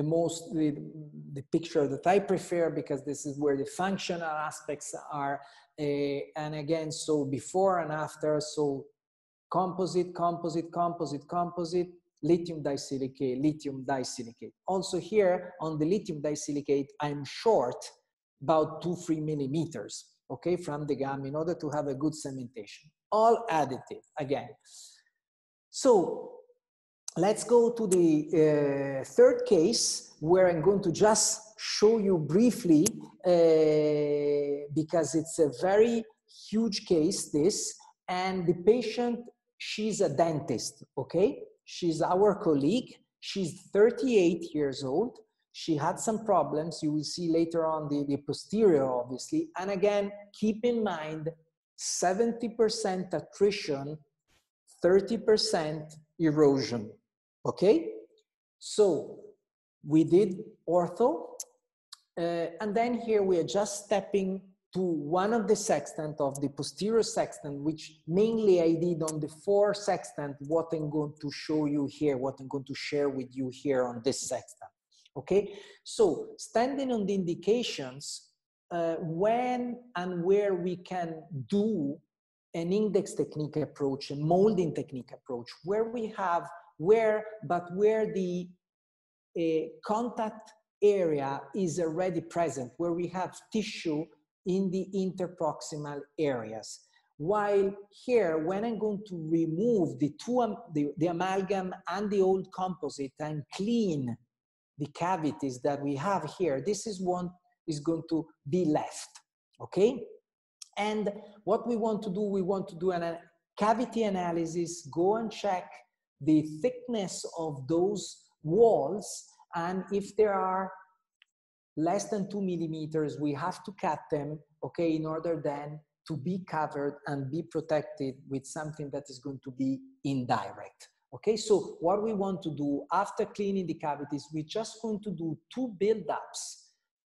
the picture that I prefer, because this is where the functional aspects are. And again, so before and after, so composite, composite, composite, composite, lithium disilicate, lithium disilicate. Also here on the lithium disilicate, I'm short about 2-3 millimeters, okay, from the gum in order to have a good cementation. All additive again. So let's go to the third case, where I'm going to just show you briefly, because it's a very huge case, this, and the patient, she's a dentist, okay? She's our colleague. She's 38 years old. She had some problems. You will see later on the posterior, obviously. And again, keep in mind, 70% attrition, 30% erosion, okay? So we did ortho, and then here we are just stepping to one of the sextant of the posterior sextant, which mainly I did on the 4 sextant, what I'm going to show you here, what I'm going to share with you here on this sextant, okay? So standing on the indications, when and where we can do an index technique approach, a molding technique approach, where we have, where the contact area is already present, where we have tissue in the interproximal areas. While here, when I'm going to remove the amalgam and the old composite and clean the cavities that we have here, this is what is going to be left, okay? And what we want to do a cavity analysis, go and check the thickness of those walls, and if there are less than 2 millimeters, we have to cut them, okay, in order then to be covered and be protected with something that is going to be indirect. Okay, so what we want to do after cleaning the cavities, we're just going to do 2 build-ups,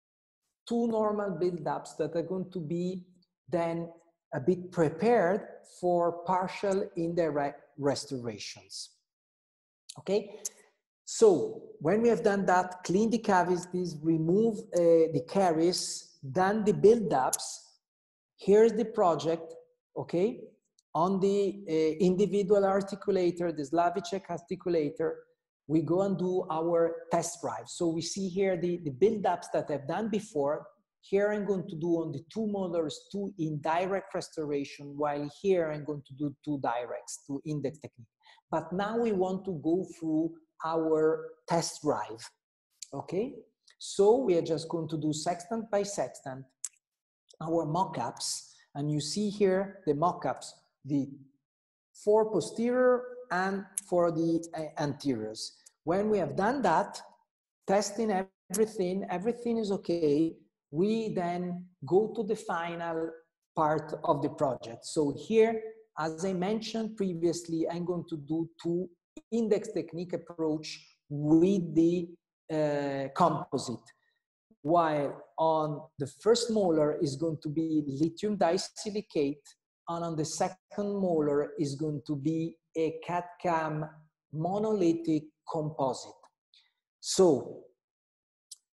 2 normal build-ups that are going to be then a bit prepared for partial indirect restorations. Okay, so when we have done that, clean the cavities, remove the caries, done the build-ups, here's the project, okay? On the individual articulator, the Slavicek articulator, we go and do our test drive. So we see here the build-ups that I've done before. Here I'm going to do on the 2 molars 2 indirect restoration, while here I'm going to do 2 directs, 2 index technique. But now we want to go through our test drive, okay? So we are just going to do sextant by sextant, our mock-ups, and you see here the mock-ups, the 4 posterior and for the anteriors. When we have done that, testing everything is okay, we then go to the final part of the project. So here, as I mentioned previously, I'm going to do 2 index technique approach with the composite, while on the first molar is going to be lithium disilicate, and on the second molar is going to be a CAD-CAM monolithic composite. So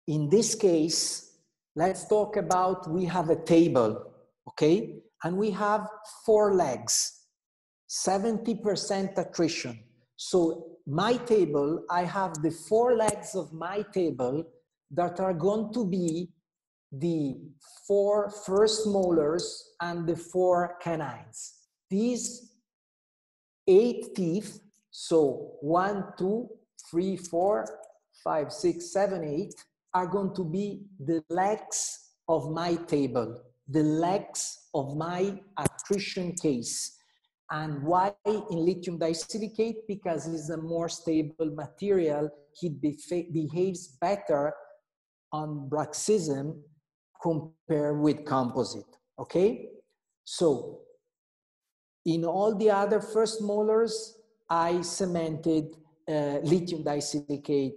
In this case, let's talk about, we have a table, okay? And we have 4 legs, 70% attrition. So my table, I have the 4 legs of my table that are going to be the 4 first molars and the 4 canines. These 8 teeth, so 1, 2, 3, 4, 5, 6, 7, 8, are going to be the legs of my table, the legs of my attrition case. And why in lithium disilicate? Because it's a more stable material. It behaves better on bruxism compared with composite, okay? So in all the other first molars, I cemented lithium disilicate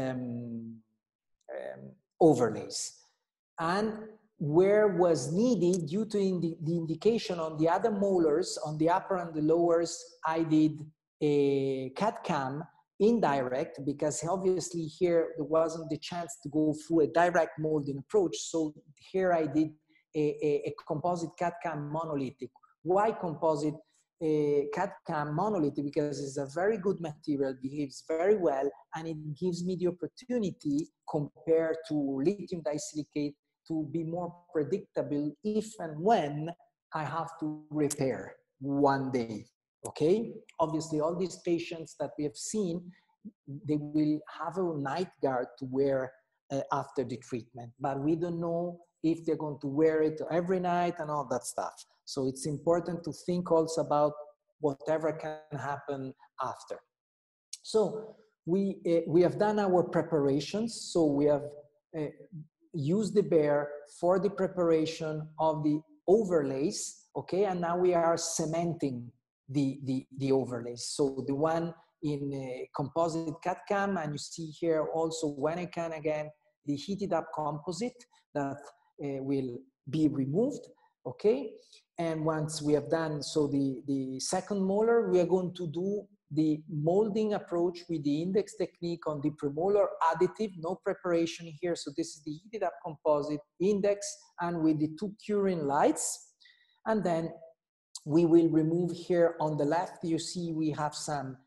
overlays. And where was needed, due to the indication on the other molars, on the upper and the lowers, I did a CAD-CAM indirect, because obviously here there wasn't the chance to go through a direct molding approach. So here I did a composite CAD-CAM monolithic. Why composite CAD-CAM monolithic? Because it's a very good material, behaves very well, and it gives me the opportunity, compared to lithium disilicate, to be more predictable if and when I have to repair one day, okay? Obviously, all these patients that we have seen, they will have a night guard to wear after the treatment, but we don't know if they're going to wear it every night and all that stuff. So it's important to think also about whatever can happen after. So we have done our preparations. So we have used the bear for the preparation of the overlays, okay? And now we are cementing the overlays. So the one in composite CAD-CAM, and you see here also, when I can again, the heated up composite that will be removed, okay? And once we have done, so the second molar, we are going to do the molding approach with the index technique on the premolar additive, no preparation here. So this is the heated up composite index, and with the 2 curing lights. And then we will remove here on the left, you see we have some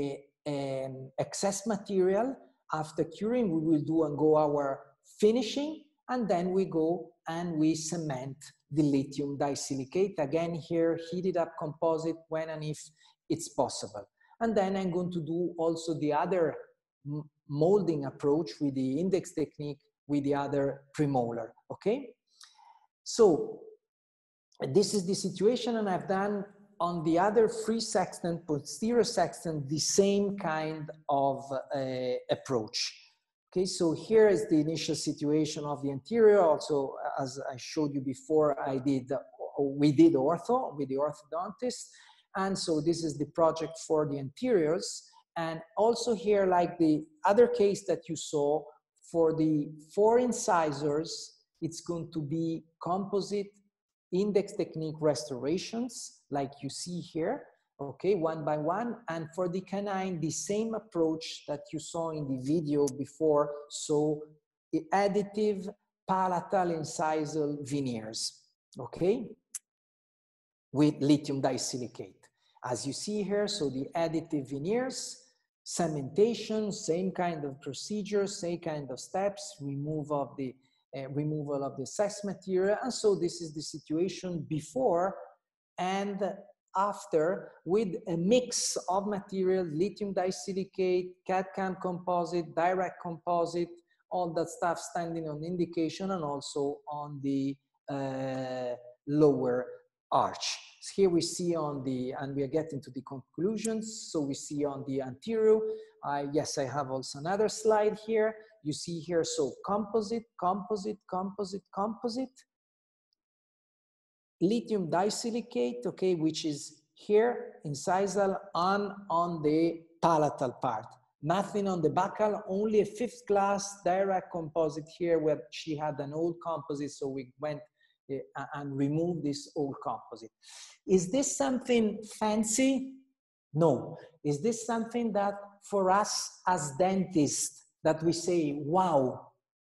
excess material. After curing, we will do and go our finishing, and then we go and we cement the lithium disilicate. Again here, heated up composite when and if it's possible. And then I'm going to do also the other molding approach with the index technique with the other premolar, okay? So this is the situation, and I've done on the other free sextant, posterior sextant, the same kind of approach. Okay, so here is the initial situation of the anterior. Also, as I showed you before, we did ortho with the orthodontist. And so this is the project for the anteriors. And also here, like the other case that you saw, for the 4 incisors, it's going to be composite index technique restorations, like you see here, okay, 1 by 1. And for the canine, the same approach that you saw in the video before. So the additive palatal incisal veneers, okay, with lithium disilicate. As you see here, so the additive veneers, cementation, same kind of procedure, same kind of steps, removal of the excess material. And so this is the situation before and after, with a mix of material, lithium disilicate, CAD-CAM composite, direct composite, all that stuff standing on indication, and also on the lower arch. So here we see on the, and we are getting to the conclusions. So we see on the anterior, yes, I have also another slide here. You see here, so composite, composite, composite, composite, lithium disilicate, okay, which is here, incisal, on the palatal part. Nothing on the buccal, only a 5th class direct composite here, where she had an old composite, so we went and removed this old composite. Is this something fancy? No. Is this something that for us as dentists, that we say, wow,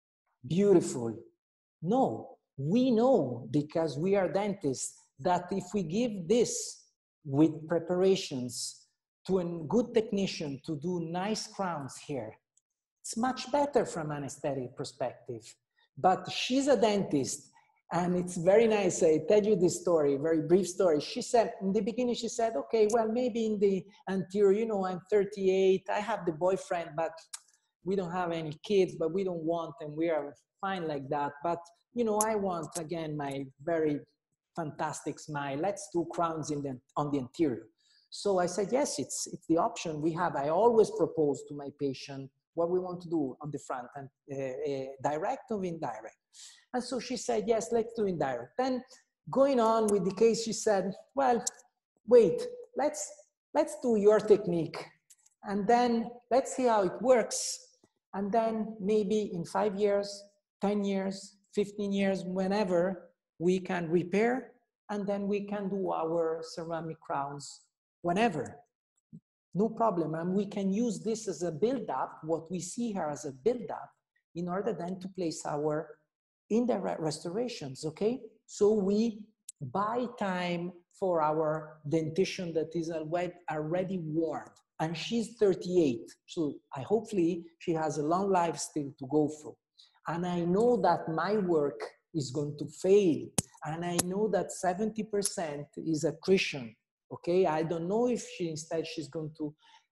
beautiful. No, we know, because we are dentists, that if we give this with preparations to a good technician to do nice crowns here, it's much better from an aesthetic perspective. But she's a dentist, and it's very nice. I tell you this story, very brief story. She said, in the beginning, she said, okay, well, maybe in the anterior, you know, I'm 38, I have the boyfriend, but we don't have any kids, but we don't want them. We are fine like that. But, you know, I want, again, my very fantastic smile. Let's do crowns on the anterior. So I said, yes, it's the option we have. I always propose to my patient what we want to do on the front, and direct or indirect. And so she said, yes, let's do indirect. Then going on with the case, she said, well, wait, let's do your technique, and then let's see how it works. And then maybe in 5 years, 10 years, 15 years, whenever, we can repair, and then we can do our ceramic crowns whenever. No problem. And we can use this as a build-up, what we see here as a build-up, in order then to place our indirect restorations, okay? So we buy time for our dentition that is already worn. And she's 38, so hopefully she has a long life still to go through. And I know that my work is going to fail. And I know that 70% is attrition. Okay, I don't know if instead she's going to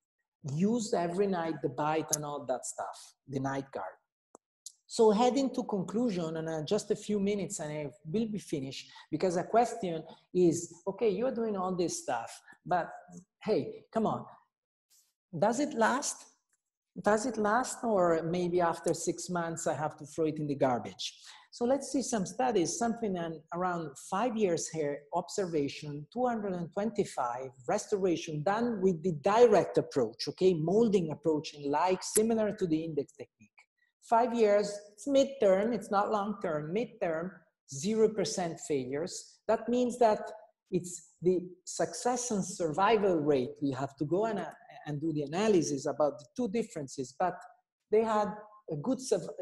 use every night the bite and all that stuff, the night guard. So heading to conclusion, and just a few minutes and I will be finished, because a question is, okay, you're doing all this stuff, but hey, come on, does it last? Does it last, or maybe after 6 months I have to throw it in the garbage? So let's see some studies, something around 5 years here, observation, 225 restoration done with the direct approach, okay, molding approach, like similar to the index technique. 5 years, it's midterm, it's not long term, midterm, 0% failures. That means that it's the success and survival rate. We have to go and do the analysis about the two differences, but they had a good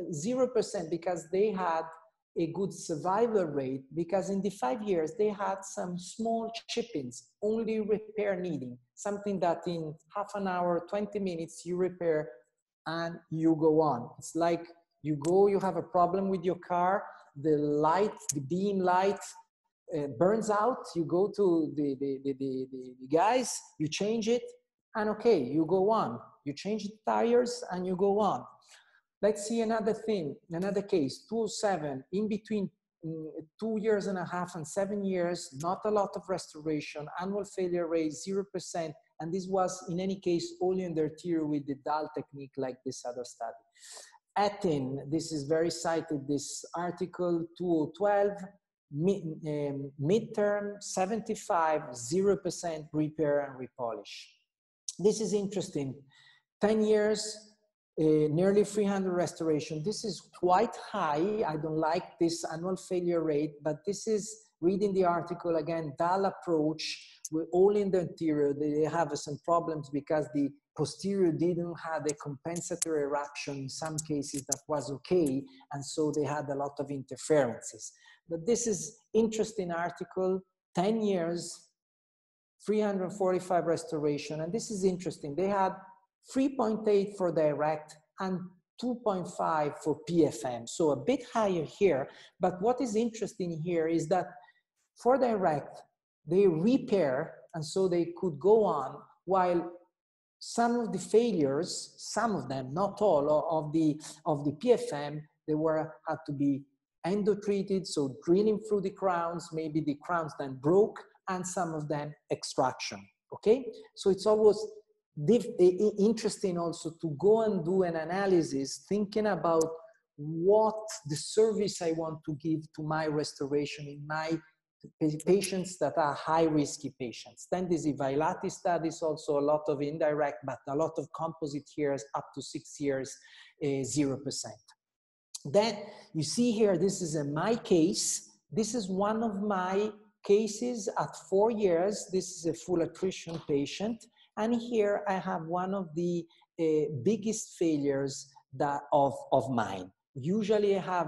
0% because they had a good survival rate, because in the 5 years they had some small chippings, only repair needing, something that in half an hour, 20 minutes you repair and you go on. It's like you go, you have a problem with your car, the light, the beam light burns out, you go to the guys, you change it, and okay, you go on. You change the tires and you go on. Let's see another thing, another case, 207, in between 2.5 years and 7 years, not a lot of restoration, annual failure rate 0%, and this was in any case only in the arterial with the dull technique like this other study. Atin, this is very cited, this article 2012, midterm 75, 0% repair and repolish. This is interesting, 10 years, nearly 300 restoration. This is quite high. I don't like this annual failure rate, but this is reading the article again, dull approach, we're all in the anterior. They have some problems because the posterior didn't have a compensatory eruption in some cases that was okay, and so they had a lot of interferences. But this is interesting article, 10 years, 345 restoration, and this is interesting. They had 3.8 for direct and 2.5 for PFM, so a bit higher here. But what is interesting here is that for direct, they repair, and so they could go on, while some of the failures, some of them, not all, of the PFM, they had to be endo-treated, so drilling through the crowns, maybe the crowns then broke, and some of them extraction, okay? So it's always interesting also to go and do an analysis, thinking about what the service I want to give to my restoration in my patients that are high-risky patients. Then there's the Vailati studies, also a lot of indirect, but a lot of composite years, up to 6 years, 0%. Then you see here, this is my case. This is one of my cases at 4 years. This is a full attrition patient. And here I have one of the biggest failures of mine. usually have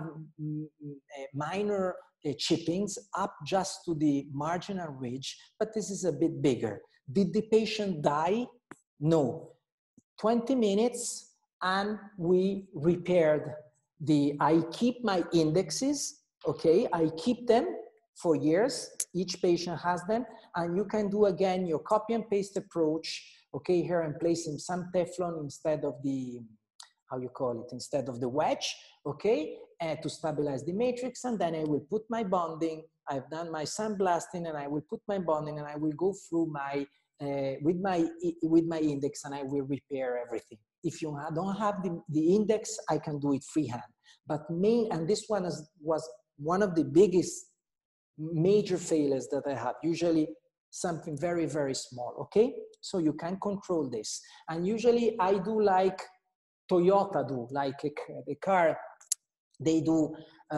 minor chippings up just to the marginal ridge, but this is a bit bigger. Did the patient die? No. 20 minutes and we repaired I keep my indexes, okay? I keep them for years. Each patient has them, and you can do again your copy and paste approach. Okay, here I'm placing some Teflon instead of the, how you call it, instead of the wedge, okay, to stabilize the matrix, and then I will put my bonding. I've done my sandblasting, and I will put my bonding, and I will go through my, with my index, and I will repair everything. If you don't have the index, I can do it freehand. But and this one was one of the biggest major failures that I have, usually something very, very small, okay? So you can control this. And usually I do like Toyota do, like a car, they do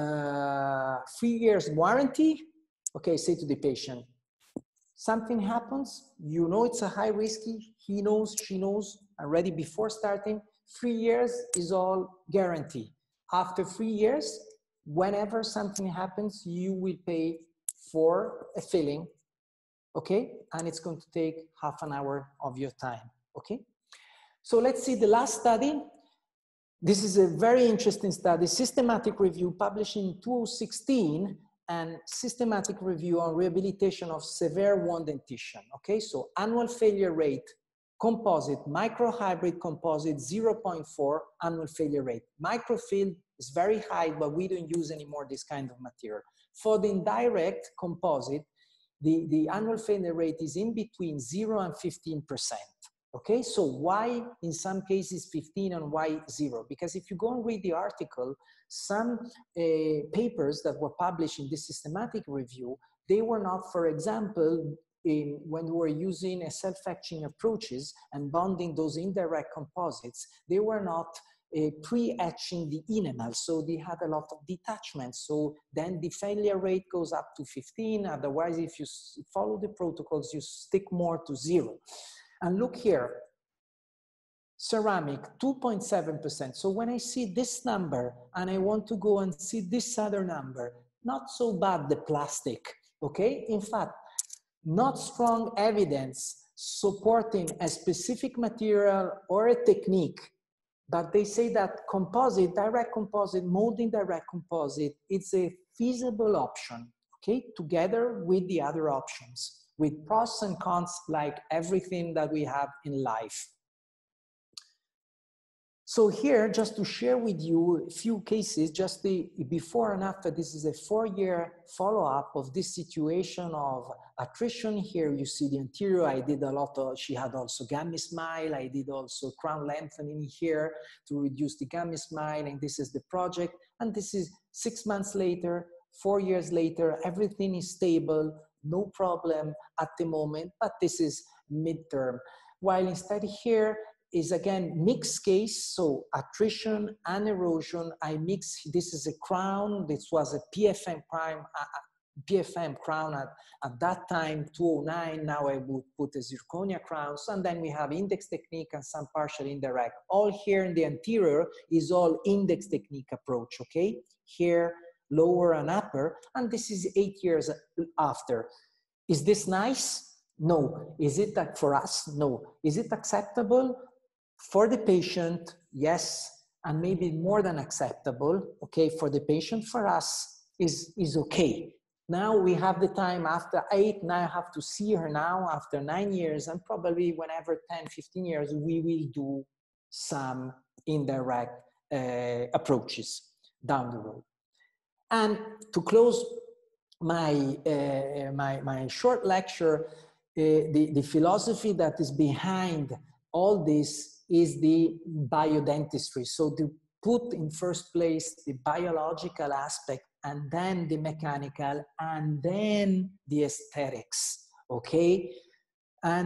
3 years warranty. Okay, say to the patient, something happens, you know it's a high risky, he knows, she knows, already before starting, 3 years is all guarantee. After 3 years, whenever something happens, you will pay for a filling, okay? And it's going to take half an hour of your time, okay? So let's see the last study. This is a very interesting study, systematic review published in 2016, and systematic review on rehabilitation of severe wound dentition, okay? So annual failure rate, composite, microhybrid composite, 0.4 annual failure rate. Microfield is very high, but we don't use anymore this kind of material. For the indirect composite, the annual failure rate is in between 0 and 15%. Okay, so why in some cases 15 and why 0? Because if you go and read the article, some papers that were published in this systematic review, they were not, for example, when we were using self-etching approaches and bonding those indirect composites, they were not pre-etching the enamel, so they had a lot of detachment. So then the failure rate goes up to 15. Otherwise, if you follow the protocols, you stick more to 0. And look here, ceramic, 2.7%. So when I see this number and I want to go and see this other number, not so bad, the plastic, okay? In fact, not strong evidence supporting a specific material or a technique, but they say that composite, direct composite, molding direct composite, it's a feasible option, okay? Together with the other options, with pros and cons like everything that we have in life. So here, just to share with you a few cases, just the before and after. This is a 4-year follow-up of this situation of attrition. Here you see the anterior. I did a lot of, she had also gummy smile. I did also crown lengthening here to reduce the gummy smile. And this is the project. And this is 6 months later, 4 years later, everything is stable, no problem at the moment, but this is midterm. While instead here, is again mixed case, so attrition and erosion. I mix, this is a crown, this was a PFM crown at that time, 209, now I would put a zirconia crown, and then we have index technique and some partial indirect. All here in the anterior is all index technique approach, okay? Here, lower and upper, and this is 8 years after. Is this nice? No. Is it that for us? No. Is it acceptable? For the patient, yes, and maybe more than acceptable, okay, for the patient, for us, is okay. Now we have the time after 8, now I have to see her now after 9 years, and probably whenever 10, 15 years, we will do some indirect approaches down the road. And to close my, my short lecture, the philosophy that is behind all this is the biodentistry. So to put in first place the biological aspect, and then the mechanical, and then the aesthetics, okay? And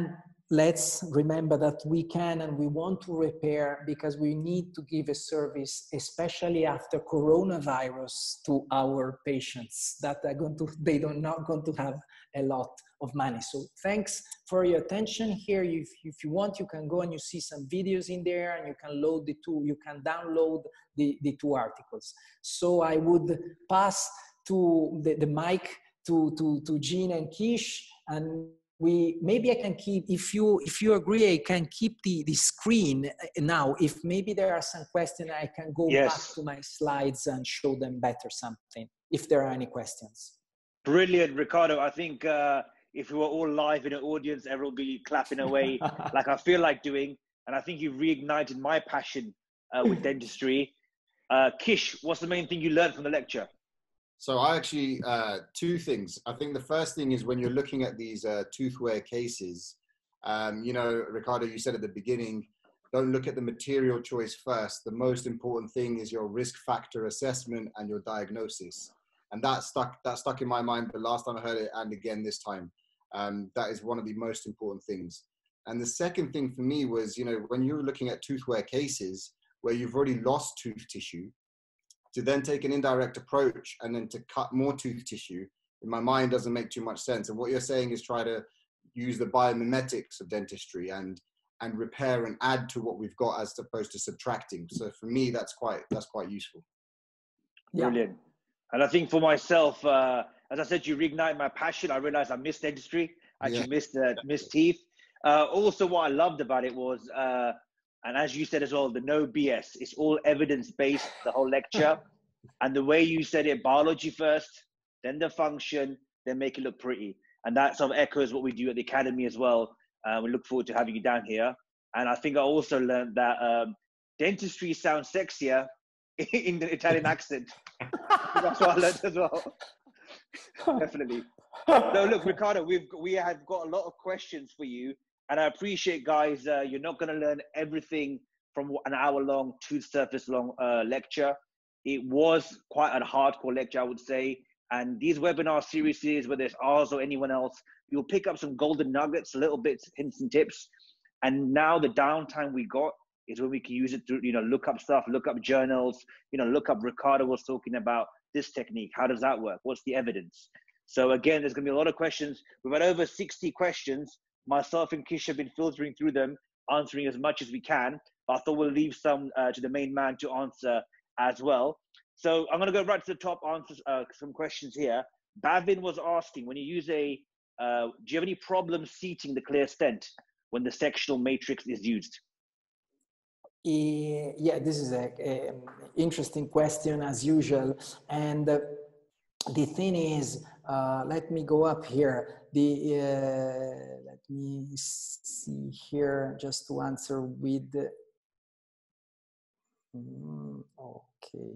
let's remember that we can and we want to repair, because we need to give a service, especially after coronavirus, to our patients that are not going to have a lot of money. So thanks for your attention here. If you want, you can go and you see some videos in there, and you can download the two articles. So I would pass to the mic to Jean and Kish, and maybe I can keep, if you agree, I can keep the screen now. If maybe there are some questions, I can go back to my slides and show them better something, if there are any questions. Brilliant, Riccardo. I think if we were all live in an audience, everyone would be clapping away like I feel like doing. And I think you've reignited my passion with dentistry. Kish, what's the main thing you learned from the lecture? So I actually, two things. I think the first thing is when you're looking at these tooth wear cases, you know, Riccardo, you said at the beginning, don't look at the material choice first. The most important thing is your risk factor assessment and your diagnosis. And that stuck in my mind the last time I heard it, and again this time. That is one of the most important things. And the second thing for me was, you know, when you're looking at tooth wear cases where you've already lost tooth tissue, to then take an indirect approach and then to cut more tooth tissue, in my mind, doesn't make too much sense. And what you're saying is try to use the biomimetics of dentistry and repair and add to what we've got as opposed to subtracting. So for me, that's quite useful. Brilliant. And I think for myself, as I said, you reignite my passion. I realized I missed dentistry. I actually missed teeth. Also, what I loved about it was, and as you said as well, the no BS. It's all evidence-based, the whole lecture. And the way you said it, biology first, then the function, then make it look pretty. And that sort of echoes what we do at the Academy as well. We look forward to having you down here. And I think I also learned that dentistry sounds sexier in the Italian accent. That's what I learned as well. Definitely. So look, Riccardo, we have got a lot of questions for you. And I appreciate, guys, you're not going to learn everything from an hour-long, tooth surface-long lecture. It was quite a hardcore lecture, I would say. And these webinar series, whether it's ours or anyone else, you'll pick up some golden nuggets, little bits, hints and tips. And now the downtime we got is when we can use it to, you know, look up stuff, look up journals, you know, look up Riccardo was talking about this technique. How does that work? What's the evidence? So again, there's going to be a lot of questions. We've had over 60 questions. Myself and Kish have been filtering through them, answering as much as we can. But I thought we'll leave some to the main man to answer as well. So I'm going to go right to the top, answer some questions here. Bavin was asking, when you use do you have any problem seating the clear stent when the sectional matrix is used? Yeah, this is an interesting question as usual. And the thing is, let me go up here. Let me see here just to answer with. Okay.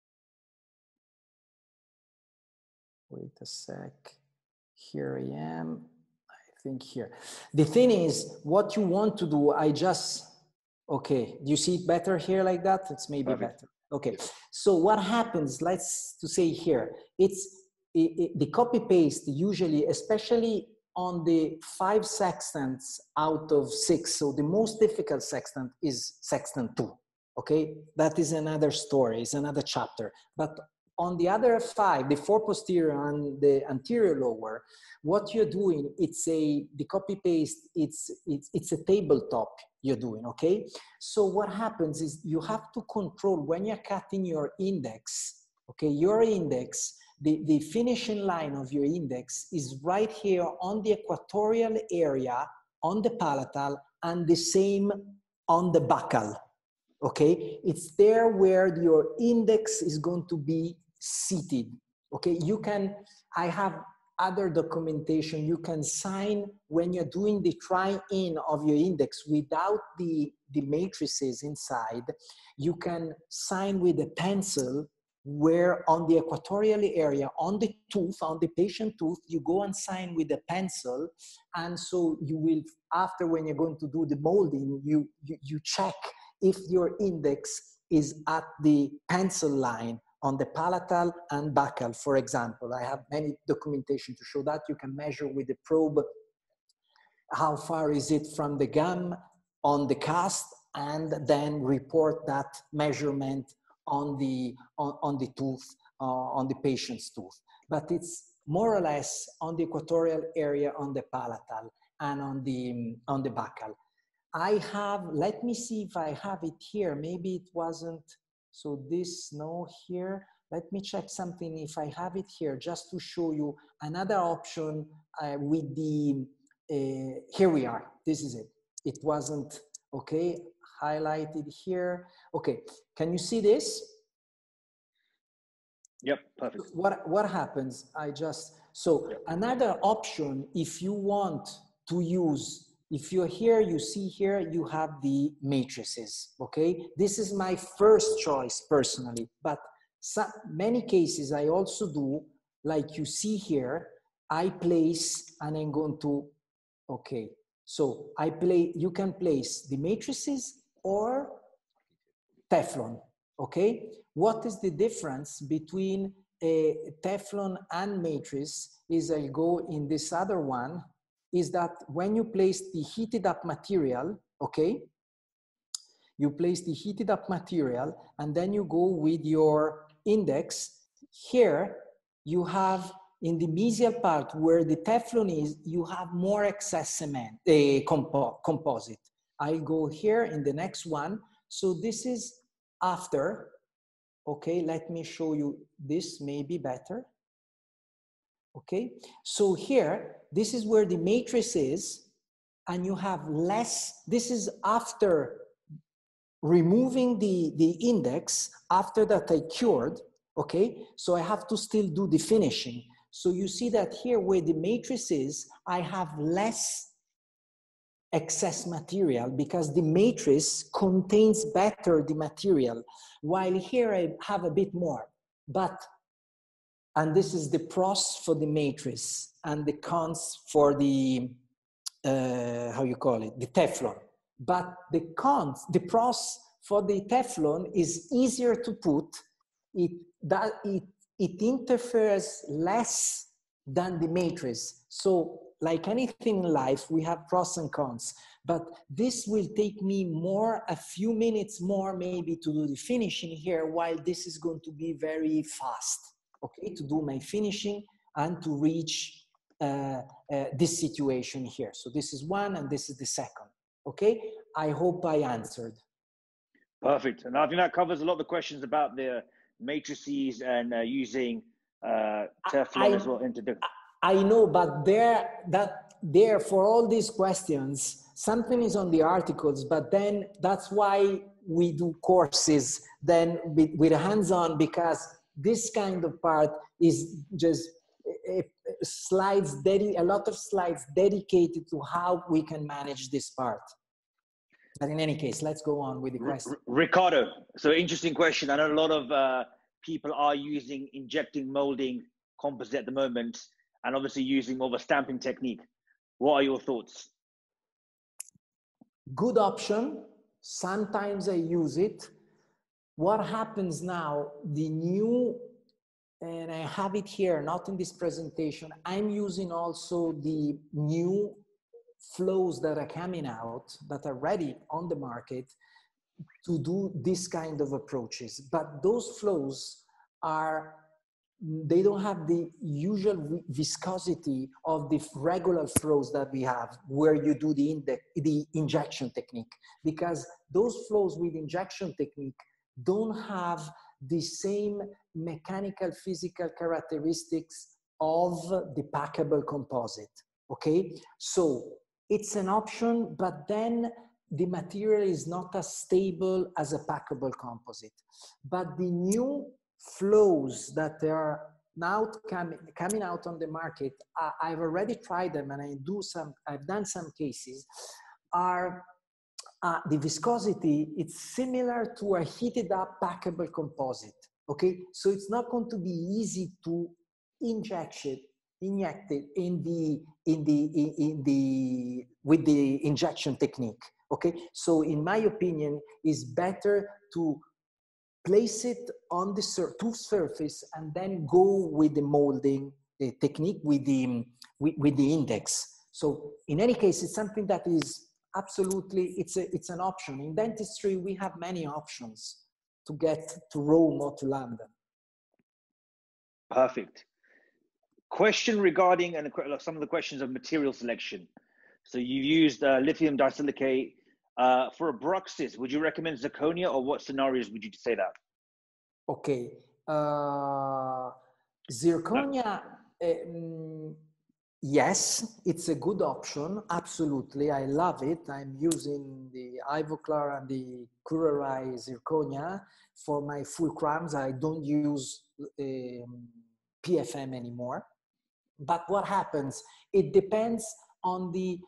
Wait a sec. Here I am. I think here. The thing is, what you want to do, okay. Do you see it better here like that? It's maybe better. Okay. So what happens, let's to say here, it's the copy paste usually, especially on the 5 sextants out of 6. So the most difficult sextant is sextant 2. Okay. That is another story, it's another chapter. But on the other 5, the 4 posterior and the anterior lower, what you're doing, the copy paste, it's a tabletop you're doing, okay? So what happens is you have to control when you're cutting your index, okay? Your index, the finishing line of your index is right here on the equatorial area, on the palatal, and the same on the buccal, okay? It's there where your index is going to be seated, okay? I have other documentation. You can sign when you're doing the try-in of your index without the matrices inside. You can sign with a pencil where on the equatorial area, on the tooth, on the patient tooth, you go and sign with a pencil. And so you will, after when you're going to do the molding, you check if your index is at the pencil line on the palatal and buccal, for example. I have many documentation to show that. You can measure with the probe how far is it from the gum on the cast, and then report that measurement on the tooth, on the patient's tooth. But it's more or less on the equatorial area, on the palatal, and on the buccal. I have, let me see if I have it here. Maybe it wasn't, so this, no, here. Let me check something if I have it here, just to show you another option with the, here we are, this is it. It wasn't, okay, highlighted here. Okay, can you see this? Yep, perfect. What happens, so another option, if you want to use, if you're here, you see here, you have the matrices, okay? This is my first choice personally, but many cases I also do, like you see here, I place, and I'm going to, okay. So you can place the matrices or Teflon, okay? What is the difference between a Teflon and matrix is I go in this other one, is that when you place the heated up material, okay? You place the heated up material and then you go with your index. Here you have in the mesial part where the Teflon is, you have more excess cement, composite. I'll go here in the next one. So this is after, okay, let me show you this, maybe better. Okay, so here, this is where the matrix is, and you have less, this is after removing the index, after that I cured, okay? So I have to still do the finishing. So you see that here where the matrix is, I have less excess material because the matrix contains better the material, while here I have a bit more. But, and this is the pros for the matrix and the cons for the, how you call it, the Teflon. But the cons, the pros for the Teflon is easier to put. It interferes less than the matrix. So like anything in life, we have pros and cons, but this will take me a few minutes more maybe to do the finishing here, while this is going to be very fast, okay, to do my finishing and to reach this situation here. So this is one and this is the second, okay? I hope I answered. Perfect. And I think that covers a lot of the questions about the matrices and using Teflon as well into the... I know, but there for all these questions, something is on the articles, but then that's why we do courses then with hands-on, because this kind of part is just a lot of slides dedicated to how we can manage this part. But in any case, let's go on with the question. Riccardo, so interesting question. I know a lot of people are using injecting molding composite at the moment, and obviously using more of a stamping technique. What are your thoughts? Good option. Sometimes I use it. What happens now, the new, and I have it here, not in this presentation, I'm using also the new flows that are coming out, that are ready on the market to do this kind of approaches. But those flows they don't have the usual viscosity of the regular flows that we have, where you do the injection technique, because those flows with injection technique don't have the same mechanical physical characteristics of the packable composite, okay? So it's an option, but then the material is not as stable as a packable composite. But the new flows that are now coming out on the market, I've already tried them, and I've done some cases, are the viscosity, it's similar to a heated up packable composite, okay? So it's not going to be easy to inject it with the injection technique, okay? So in my opinion, it's better to place it on the tooth surface and then go with the molding technique with the index. So in any case, it's something that is absolutely, it's an option. In dentistry, we have many options to get to Rome or to London. Perfect. Question regarding, and some of the questions of material selection. So you used lithium disilicate. For a bruxis, would you recommend zirconia, or what scenarios would you say that? Okay. Zirconia, yes, it's a good option. Absolutely. I love it. I'm using the Ivoclar and the Curarai zirconia for my full crowns. I don't use PFM anymore. But what happens? It depends on the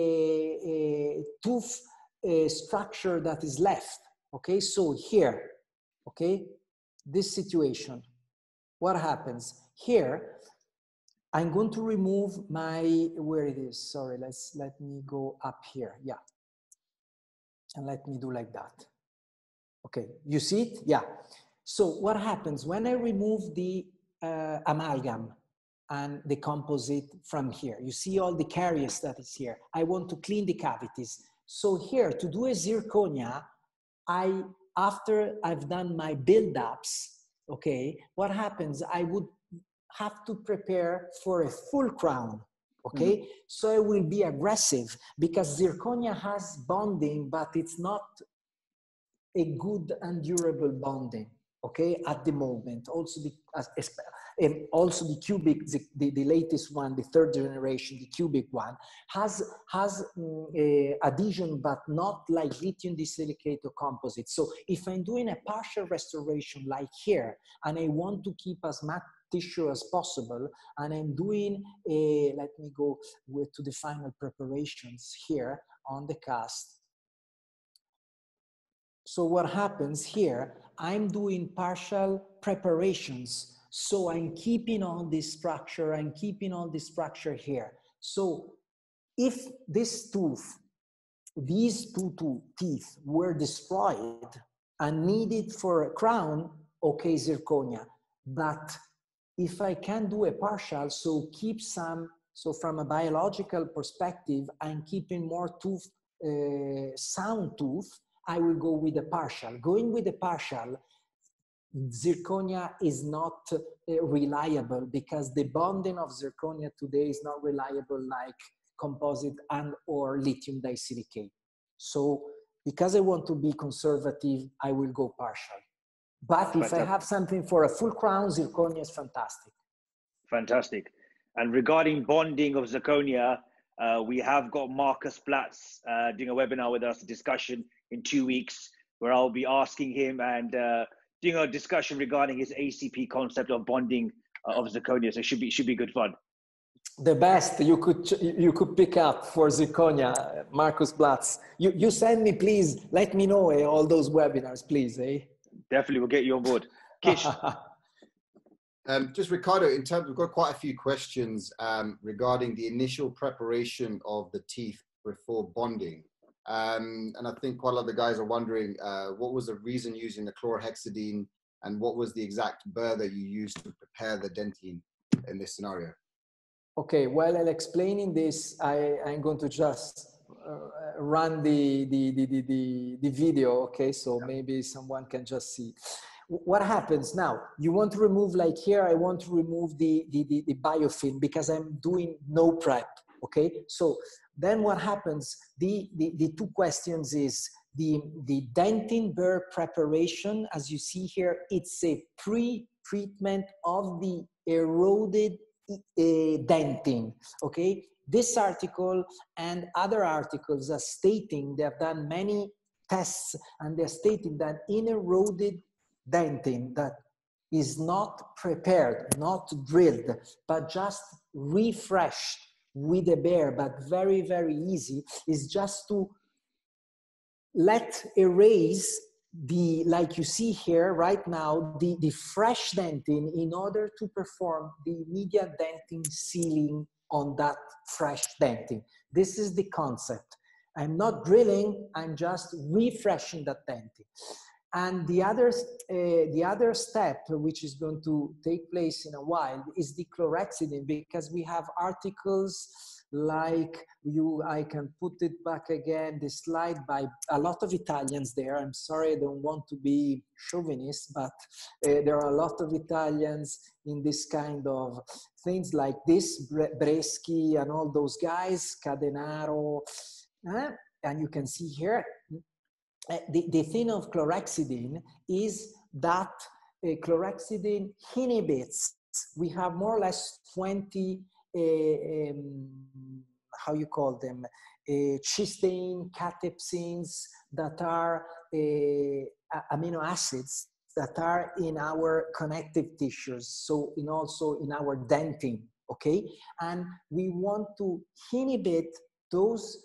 tooth structure that is left. Okay, so here, okay, this situation, what happens? Here, I'm going to remove my, where it is, sorry, let me go up here, yeah. And let me do like that. Okay, you see it? Yeah. So what happens when I remove the amalgam and the composite from here? You see all the caries that is here. I want to clean the cavities. So here, to do a zirconia, after I've done my build-ups, okay, what happens? I would have to prepare for a full crown, okay? Mm-hmm. So I will be aggressive because zirconia has bonding, but it's not a good and durable bonding, okay, at the moment. Also, also the cubic, the latest one, the third generation, the cubic one, has adhesion, but not like lithium disilicate or composite. So if I'm doing a partial restoration like here, and I want to keep as much tissue as possible, and I'm doing let me go to the final preparations here on the cast. So what happens here, I'm doing partial preparations. So I'm keeping all this structure, I'm keeping all this structure here. So if this tooth, these two teeth were destroyed and needed for a crown, okay, zirconia. But if I can do a partial, so keep some, so from a biological perspective, I'm keeping more tooth, sound tooth, I will go with a partial. Going with a partial, zirconia is not reliable because the bonding of zirconia today is not reliable like composite and or lithium disilicate. So because I want to be conservative, I will go partial. But if I have something for a full crown, zirconia is fantastic. Fantastic. And regarding bonding of zirconia, we have got Marcus Platz doing a webinar with us, a discussion in 2 weeks, where I'll be asking him and doing a discussion regarding his ACP concept of bonding of zirconia. So it should be good fun. The best you could pick up for zirconia, Marcus Platz. You send me, please. Let me know all those webinars, please. Definitely, we'll get you on board. Kish. Just Riccardo, in terms, we've got quite a few questions regarding the initial preparation of the teeth before bonding. And I think quite a lot of the guys are wondering, what was the reason using the chlorhexidine, and what was the exact burr that you used to prepare the dentine in this scenario? Okay, while I'm explaining this, I'm going to just run the video, okay? So maybe someone can just see. What happens now? You want to remove, like here, I want to remove the biofilm because I'm doing no prep, okay? So then what happens, the two questions is the dentin burr preparation, as you see here, it's a pre-treatment of the eroded dentin, okay? This article and other articles are stating, they have done many tests, and they're stating that in eroded dentin that is not prepared, not drilled, but just refreshed with a burr, but very, very easy, is just to erase the, like you see here right now, the fresh dentin in order to perform the immediate dentin sealing on that fresh dentin. This is the concept. I'm not drilling, I'm just refreshing that dentin. And the other step, which is going to take place in a while, is the chlorhexidine, because we have articles like I can put it back again, the slide by a lot of Italians there. I'm sorry, I don't want to be chauvinist, but there are a lot of Italians in this kind of things like this, Breschi and all those guys, Cadenaro, and you can see here, the thing of chlorhexidine is that chlorhexidine inhibits, we have more or less 20, how you call them, cysteine, catepsins, that are amino acids that are in our connective tissues, so also in our dentin, okay? And we want to inhibit those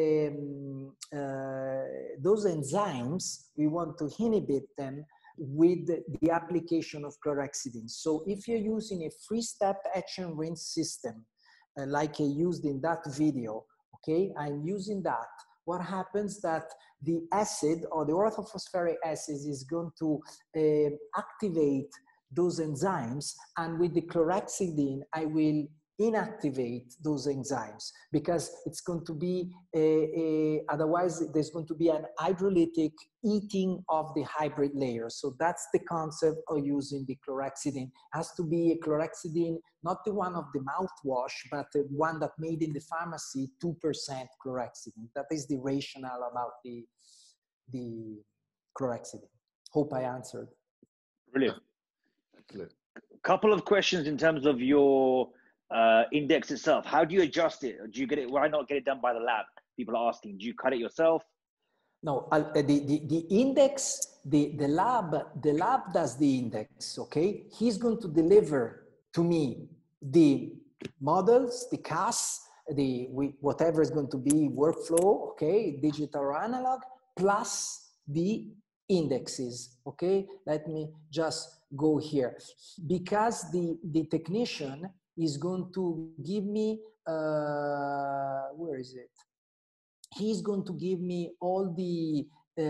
enzymes, we want to inhibit them with the application of chlorhexidine. So if you're using a three-step etch and rinse system, like I used in that video, okay, I'm using that. What happens that the acid or the orthophosphoric acid is going to activate those enzymes, and with the chlorhexidine, I will inactivate those enzymes, because it's going to be otherwise there's going to be an hydrolytic eating of the hybrid layer. So that's the concept of using the chlorhexidine. Has to be a chlorhexidine, not the one of the mouthwash, but the one that made in the pharmacy, 2% chlorhexidine. That is the rationale about the chlorhexidine. Hope I answered. Brilliant. Excellent. Couple of questions in terms of your index itself. How do you adjust it? Do you get it? Why not get it done by the lab? People are asking. Do you cut it yourself? No, the index, the lab does the index, okay? He's going to deliver to me the models, the casts, whatever is going to be workflow, okay, digital or analog, plus the indexes, okay? Let me just go here. Because the technician is going to give me, where is it? He's going to give me all the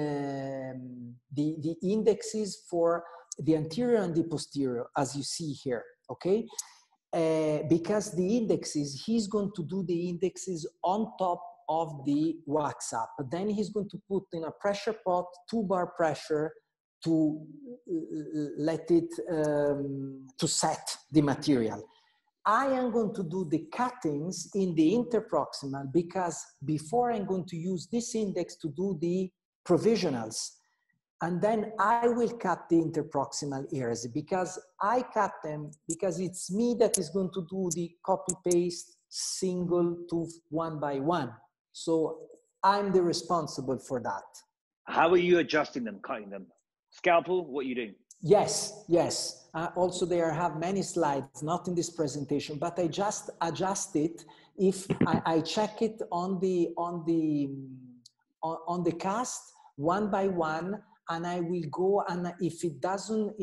indexes for the anterior and the posterior, as you see here, okay? Because the indexes, he's going to do the indexes on top of the wax up. Then he's going to put in a pressure pot, 2-bar pressure, to let it, to set the material. I am going to do the cuttings in the interproximal, because before I'm going to use this index to do the provisionals. And then I will cut the interproximal areas, because I cut them because it's me that is going to do the copy paste single tooth 1 by 1. So I'm the responsible for that. How are you adjusting them, cutting them? Scalpel, what are you doing? Yes, yes. Also, there have many slides, not in this presentation, but I just adjust it if I check it on the cast 1 by 1, and I will go, and if it doesn't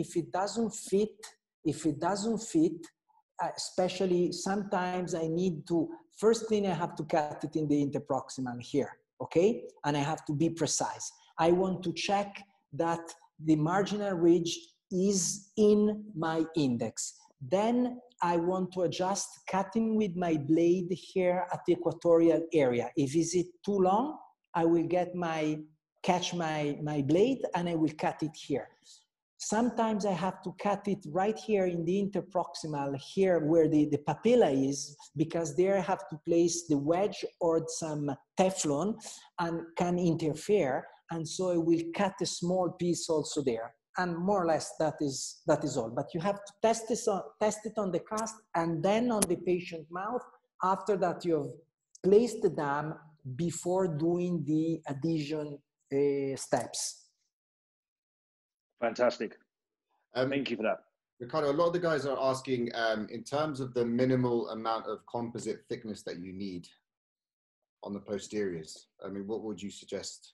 fit, especially sometimes I need to, first thing I have to cut it in the interproximal here, okay? And I have to be precise. I want to check that the marginal ridge is in my index. Then I want to adjust cutting with my blade here at the equatorial area. If is it too long, I will catch my blade and I will cut it here. Sometimes I have to cut it right here in the interproximal, here where the papilla is, because there I have to place the wedge or some Teflon and can interfere. And so I will cut a small piece also there. And more or less that is all. But you have to test it on the cast and then on the patient mouth. After that, you have placed the dam before doing the adhesion steps. Fantastic. Thank you for that. Riccardo, a lot of the guys are asking, in terms of the minimal amount of composite thickness that you need on the posteriors, I mean, what would you suggest?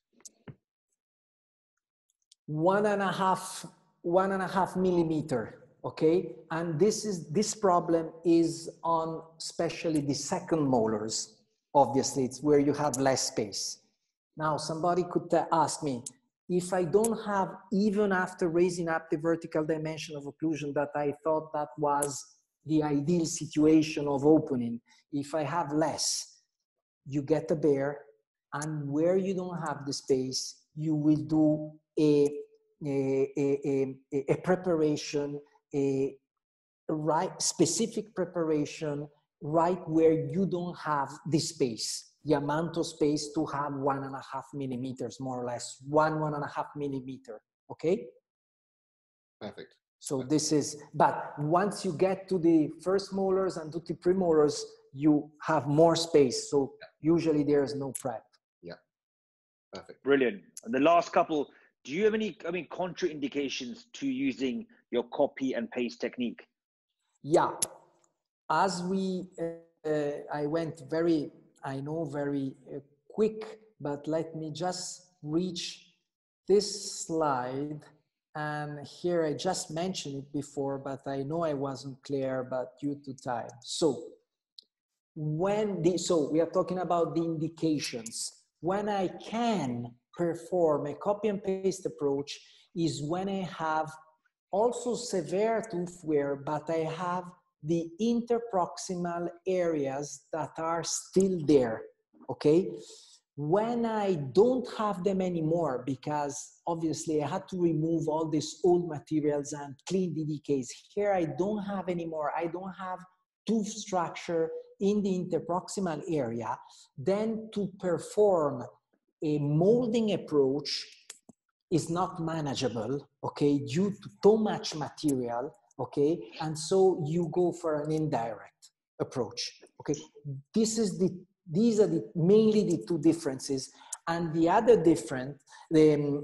1.5 millimeter, okay? And this problem is on especially the second molars. Obviously, it's where you have less space. Now, somebody could ask me, if I don't have, even after raising up the vertical dimension of occlusion that I thought that was the ideal situation of opening, if I have less, you get a bare, and where you don't have the space, you will do a preparation, a right specific preparation, right where you don't have the space, the amount of space to have 1.5 millimeters, more or less, 1.5 millimeter, okay? Perfect. So this is, but once you get to the first molars and to the premolars, you have more space. So usually there's no prep. Yeah, perfect. Brilliant. And the last couple, do you have any, contraindications to using your copy and paste technique? Yeah, as we, I went very, I know very quick, but let me just reach this slide. And here I just mentioned it before, but I know I wasn't clear, but due to time. So so we are talking about the indications. When I can perform a copy and paste approach is when I have also severe tooth wear, but I have the interproximal areas that are still there, okay? When I don't have them anymore, because obviously I had to remove all these old materials and clean the decays. Here I don't have anymore. I don't have tooth structure in the interproximal area. Then to perform a molding approach is not manageable, okay, due to too much material, okay? And so you go for an indirect approach, okay? These are mainly the two differences. And the other different, different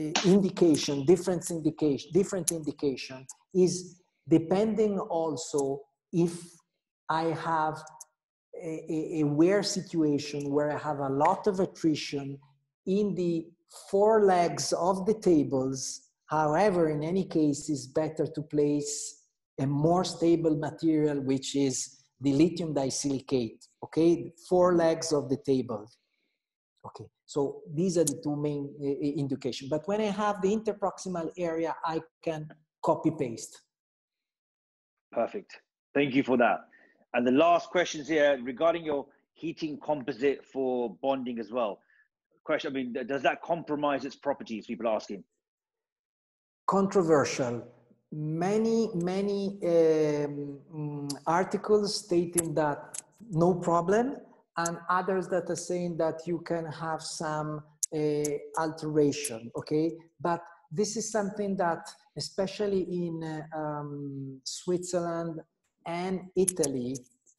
indication is depending also if I have a wear situation where I have a lot of attrition in the four legs of the tables. However, in any case, it's better to place a more stable material, which is the lithium disilicate, okay? 4 legs of the table. Okay, so these are the two main indications. But when I have the interproximal area, I can copy paste. Perfect. Thank you for that. And the last questions here regarding your heating composite for bonding as well. Question, I mean, does that compromise its properties? People are asking. Controversial. Many articles stating that no problem, and others that are saying that you can have some alteration, okay? But this is something that, especially in Switzerland and Italy,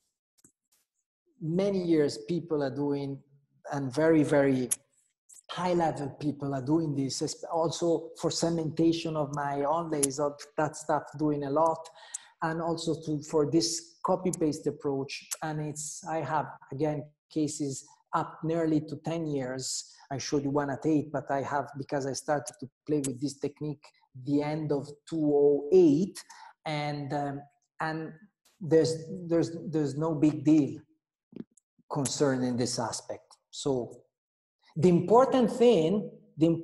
many years people are doing, and very, very high level people are doing this, also for cementation of my onlays, of that stuff, doing a lot, and also for this copy paste approach. And I have again cases up nearly to 10 years. I showed you one at 8, but I have, because I started to play with this technique the end of 2008, and there's no big deal concerning this aspect. So the important thing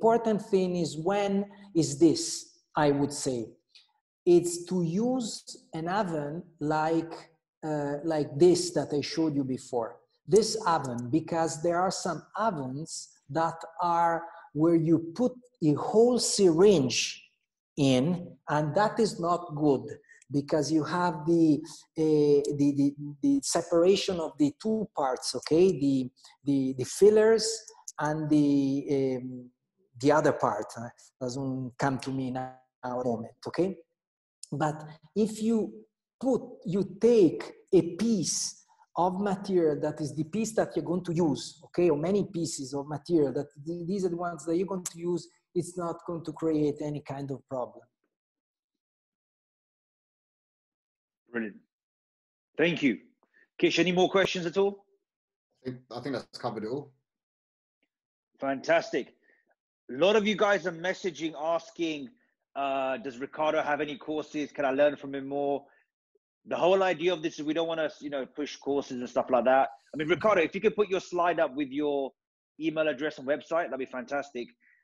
is this, I would say. It's to use an oven like this that I showed you before. This oven, because there are some ovens that are where you put a whole syringe in, and that is not good, because you have the separation of the two parts, okay? The fillers and the other part doesn't come to me now at the moment, okay? But if you take a piece of material that is the piece that you're going to use, okay, or many pieces of material that these are the ones that you're going to use, it's not going to create any kind of problem. Brilliant. Thank you. Kish, any more questions at all? I think that's covered it all. Fantastic. A lot of you guys are messaging asking, does Riccardo have any courses? Can I learn from him more? The whole idea of this is we don't want to, push courses and stuff like that. I mean, Riccardo, if you could put your slide up with your email address and website, that'd be fantastic.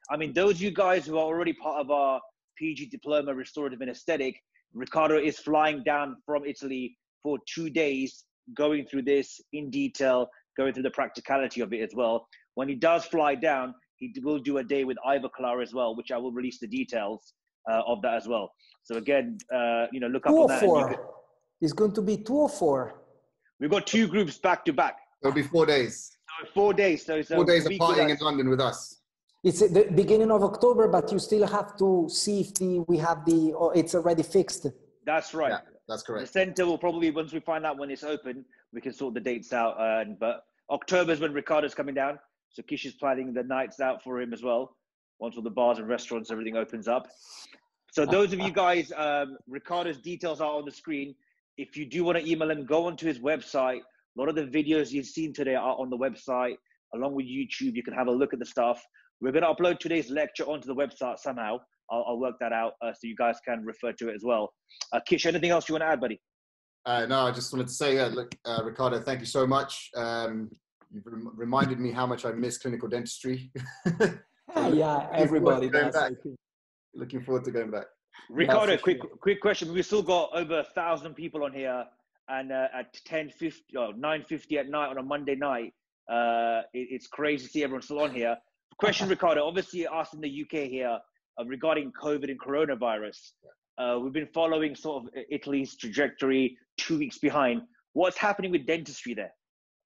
I mean, those of you guys who are already part of our PG diploma restorative and aesthetic, Riccardo is flying down from Italy for 2 days, going through this in detail, going through the practicality of it as well. When he does fly down, he will do a day with Ivor Clara as well, which I will release the details of that as well. So again, you know, look up on that. 2 or 4. It's going to be 2 or 4. We've got 2 groups back to back. It'll be 4 days. So 4 days. So it's 4 days of partying in London with us. It's at the beginning of October, but you still have to see if it's already fixed. That's right. Yeah, that's correct. The center will probably, once we find out when it's open, we can sort the dates out. But October is when Riccardo's coming down. So Kish is planning the nights out for him as well, once all the bars and restaurants, everything opens up. So those of you guys, Riccardo's details are on the screen. If you do want to email him, go onto his website. A lot of the videos you've seen today are on the website, along with YouTube. You can have a look at the stuff. We're going to upload today's lecture onto the website somehow. I'll work that out so you guys can refer to it as well. Kish, anything else you want to add, buddy? No, I just wanted to say, look, Riccardo, thank you so much. You've reminded me how much I miss clinical dentistry. Yeah, everybody does. Looking forward to going back. Riccardo, quick question. We've still got over 1,000 people on here, and at 10:50 or 9:50 at night on a Monday night, it's crazy to see everyone still on here. Question, Riccardo. Obviously, us in the UK here regarding COVID and coronavirus, we've been following sort of Italy's trajectory 2 weeks behind. What's happening with dentistry there?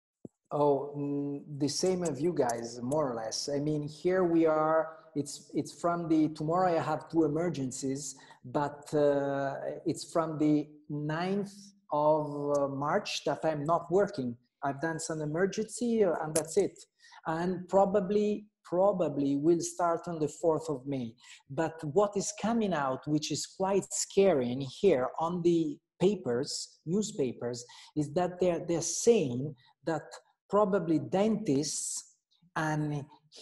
Oh, the same as you guys, more or less. I mean, here we are. It's from tomorrow I have 2 emergencies, but it's from the 9th of March that I'm not working. I've done some emergency and that's it. And probably will start on the 4th of May. But what is coming out, which is quite scary, and here on the newspapers, is that they're saying that probably dentists and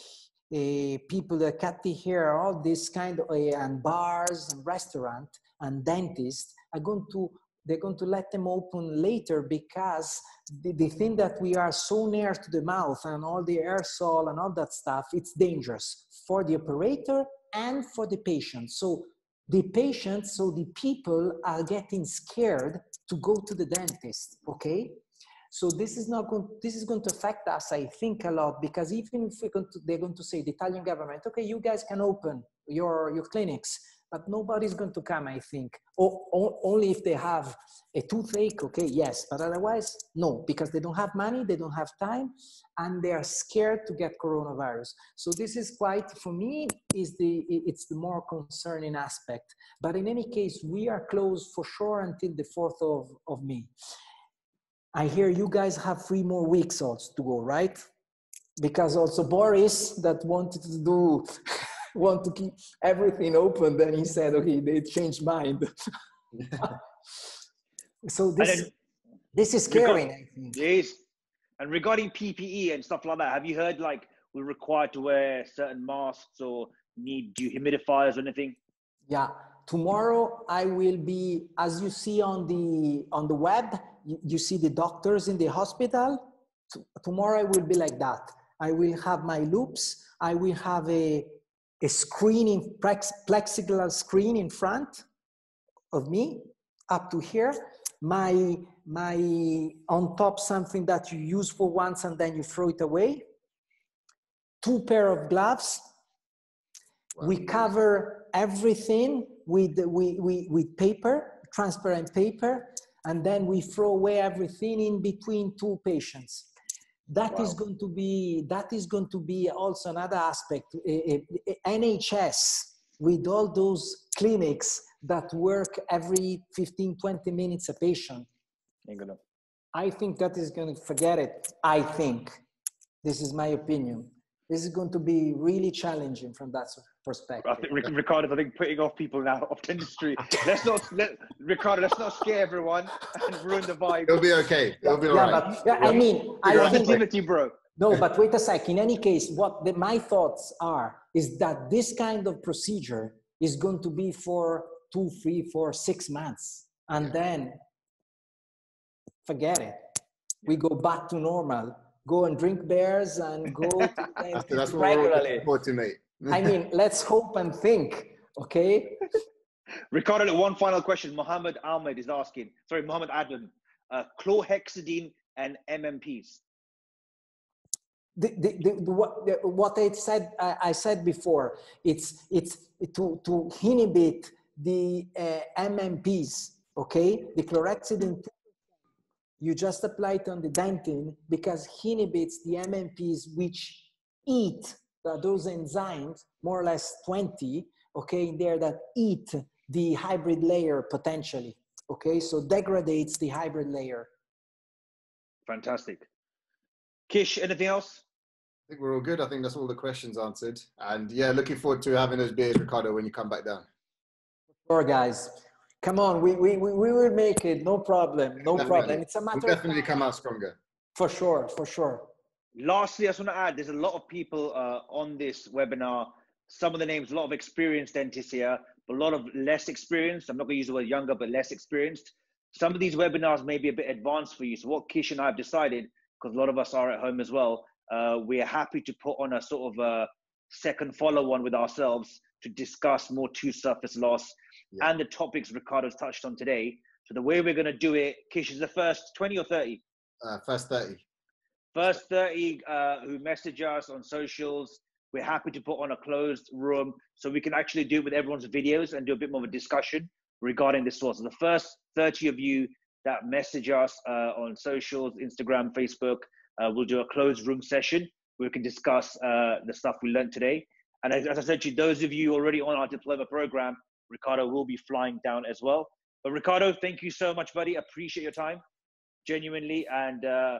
people that cut the hair, all this kind of, and bars and restaurant and dentists they're going to let them open later, because they think that we are so near to the mouth and all the aerosol and all that stuff, it's dangerous for the operator and for the patient. So the people are getting scared to go to the dentist, okay? So this is going to affect us, I think, a lot, because even if they're going to say, the Italian government, okay, you guys can open your clinics, but nobody's going to come, I think. Or only if they have a toothache, okay, yes, but otherwise, no, because they don't have money, they don't have time, and they are scared to get coronavirus. So this is quite, for me, it's the more concerning aspect. But in any case, we are closed for sure until the 4th of May. I hear you guys have 3 more weeks also to go, right? Because also Boris, that wanted to keep everything open, then he said, okay, they changed mind. So this is scary, I think. Yes. And regarding PPE and stuff like that, have you heard like we're required to wear certain masks or need dehumidifiers or anything? Yeah. Tomorrow I will be, as you see on the web, you see the doctors in the hospital. Tomorrow I will be like that. I will have my loops. I will have a screen, plexiglass screen in front of me up to here. My on top, something that you use for once and then you throw it away. 2 pair of gloves. Wow. We cover everything with paper, transparent paper, and then we throw away everything in between 2 patients. That is going to be also another aspect. NHS, with all those clinics that work every 15, 20 minutes a patient. I think that is going to forget it. I think. This is my opinion. This is going to be really challenging from that perspective. I think, Riccardo, I think putting off people now of dentistry. Riccardo, let's not scare everyone and ruin the vibe. It'll be okay. It'll be all right. I mean, I think, bro. No, but wait a sec. In any case, my thoughts is that this kind of procedure is going to be for 2, 3, 4, 6 months. And then forget it. We go back to normal. Go and drink beers and go to that's what we're looking forward to, mate. I mean, let's hope and think, okay? Riccardo, one final question. Mohammed Ahmed is asking, sorry, Mohammed Adam, chlorhexidine and MMPs. What I said before, it's to inhibit the MMPs, okay? The chlorhexidine, you just apply it on the dentin because inhibits the MMPs which eat those enzymes, more or less 20, okay, in there that eat the hybrid layer potentially, okay? So degrades the hybrid layer. Fantastic. Kish, anything else? I think we're all good. I think that's all the questions answered. And yeah, looking forward to having those beers, Riccardo, when you come back down. Sure, guys. Come on, we will make it. No problem. No problem. It's a matter we'll definitely come out stronger. For sure, for sure. Lastly, I just want to add, there's a lot of people on this webinar. Some of the names, a lot of experienced dentists here, but a lot of less experienced. I'm not going to use the word younger, but less experienced. Some of these webinars may be a bit advanced for you. So what Kish and I have decided, because a lot of us are at home as well, we are happy to put on a sort of a second follow-on with ourselves to discuss more tooth surface loss and the topics Riccardo's touched on today. So the way we're going to do it, Kish, is the first 20 or 30? First 30. First 30 who message us on socials, we're happy to put on a closed room so we can actually do it with everyone's videos and do a bit more of a discussion regarding this source. So the first 30 of you that message us on socials, Instagram, Facebook, we'll do a closed room session where we can discuss the stuff we learned today. And as I said to you, those of you already on our diploma program, Riccardo will be flying down as well. But Riccardo, thank you so much, buddy. Appreciate your time, genuinely. And,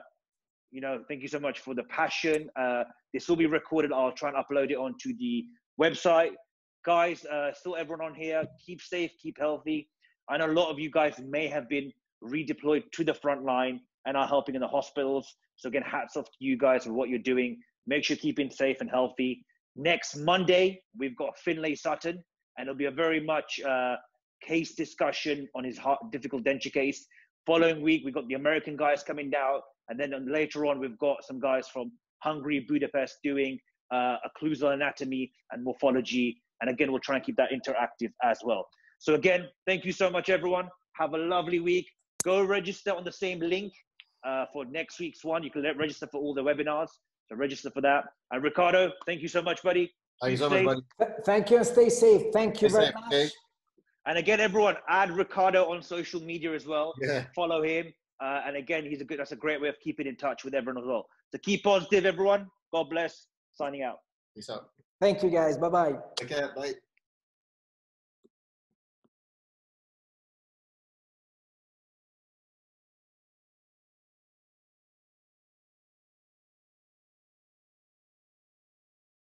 you know, thank you so much for the passion. This will be recorded. I'll try and upload it onto the website. Guys, still everyone on here, keep safe, keep healthy. I know a lot of you guys may have been redeployed to the front line and are helping in the hospitals. So again, hats off to you guys for what you're doing. Make sure you're keeping safe and healthy. Next Monday, we've got Finlay Sutton, and it'll be a very much case discussion on his difficult denture case. Following week, we've got the American guys coming down. And then later on, we've got some guys from Hungary, Budapest doing occlusal anatomy and morphology. And again, we'll try and keep that interactive as well. So again, thank you so much, everyone. Have a lovely week. Go register on the same link for next week's one. You can register for all the webinars. So register for that. And Riccardo, thank you so much, buddy. Thank you so much, buddy. Thank you and stay safe. Thank you very much. Okay. And again, everyone, add Riccardo on social media as well. Yeah. Follow him. And again, that's a great way of keeping in touch with everyone as well. So keep positive, everyone. God bless. Signing out. Peace out. Thank you, guys. Bye-bye. Take care. Bye.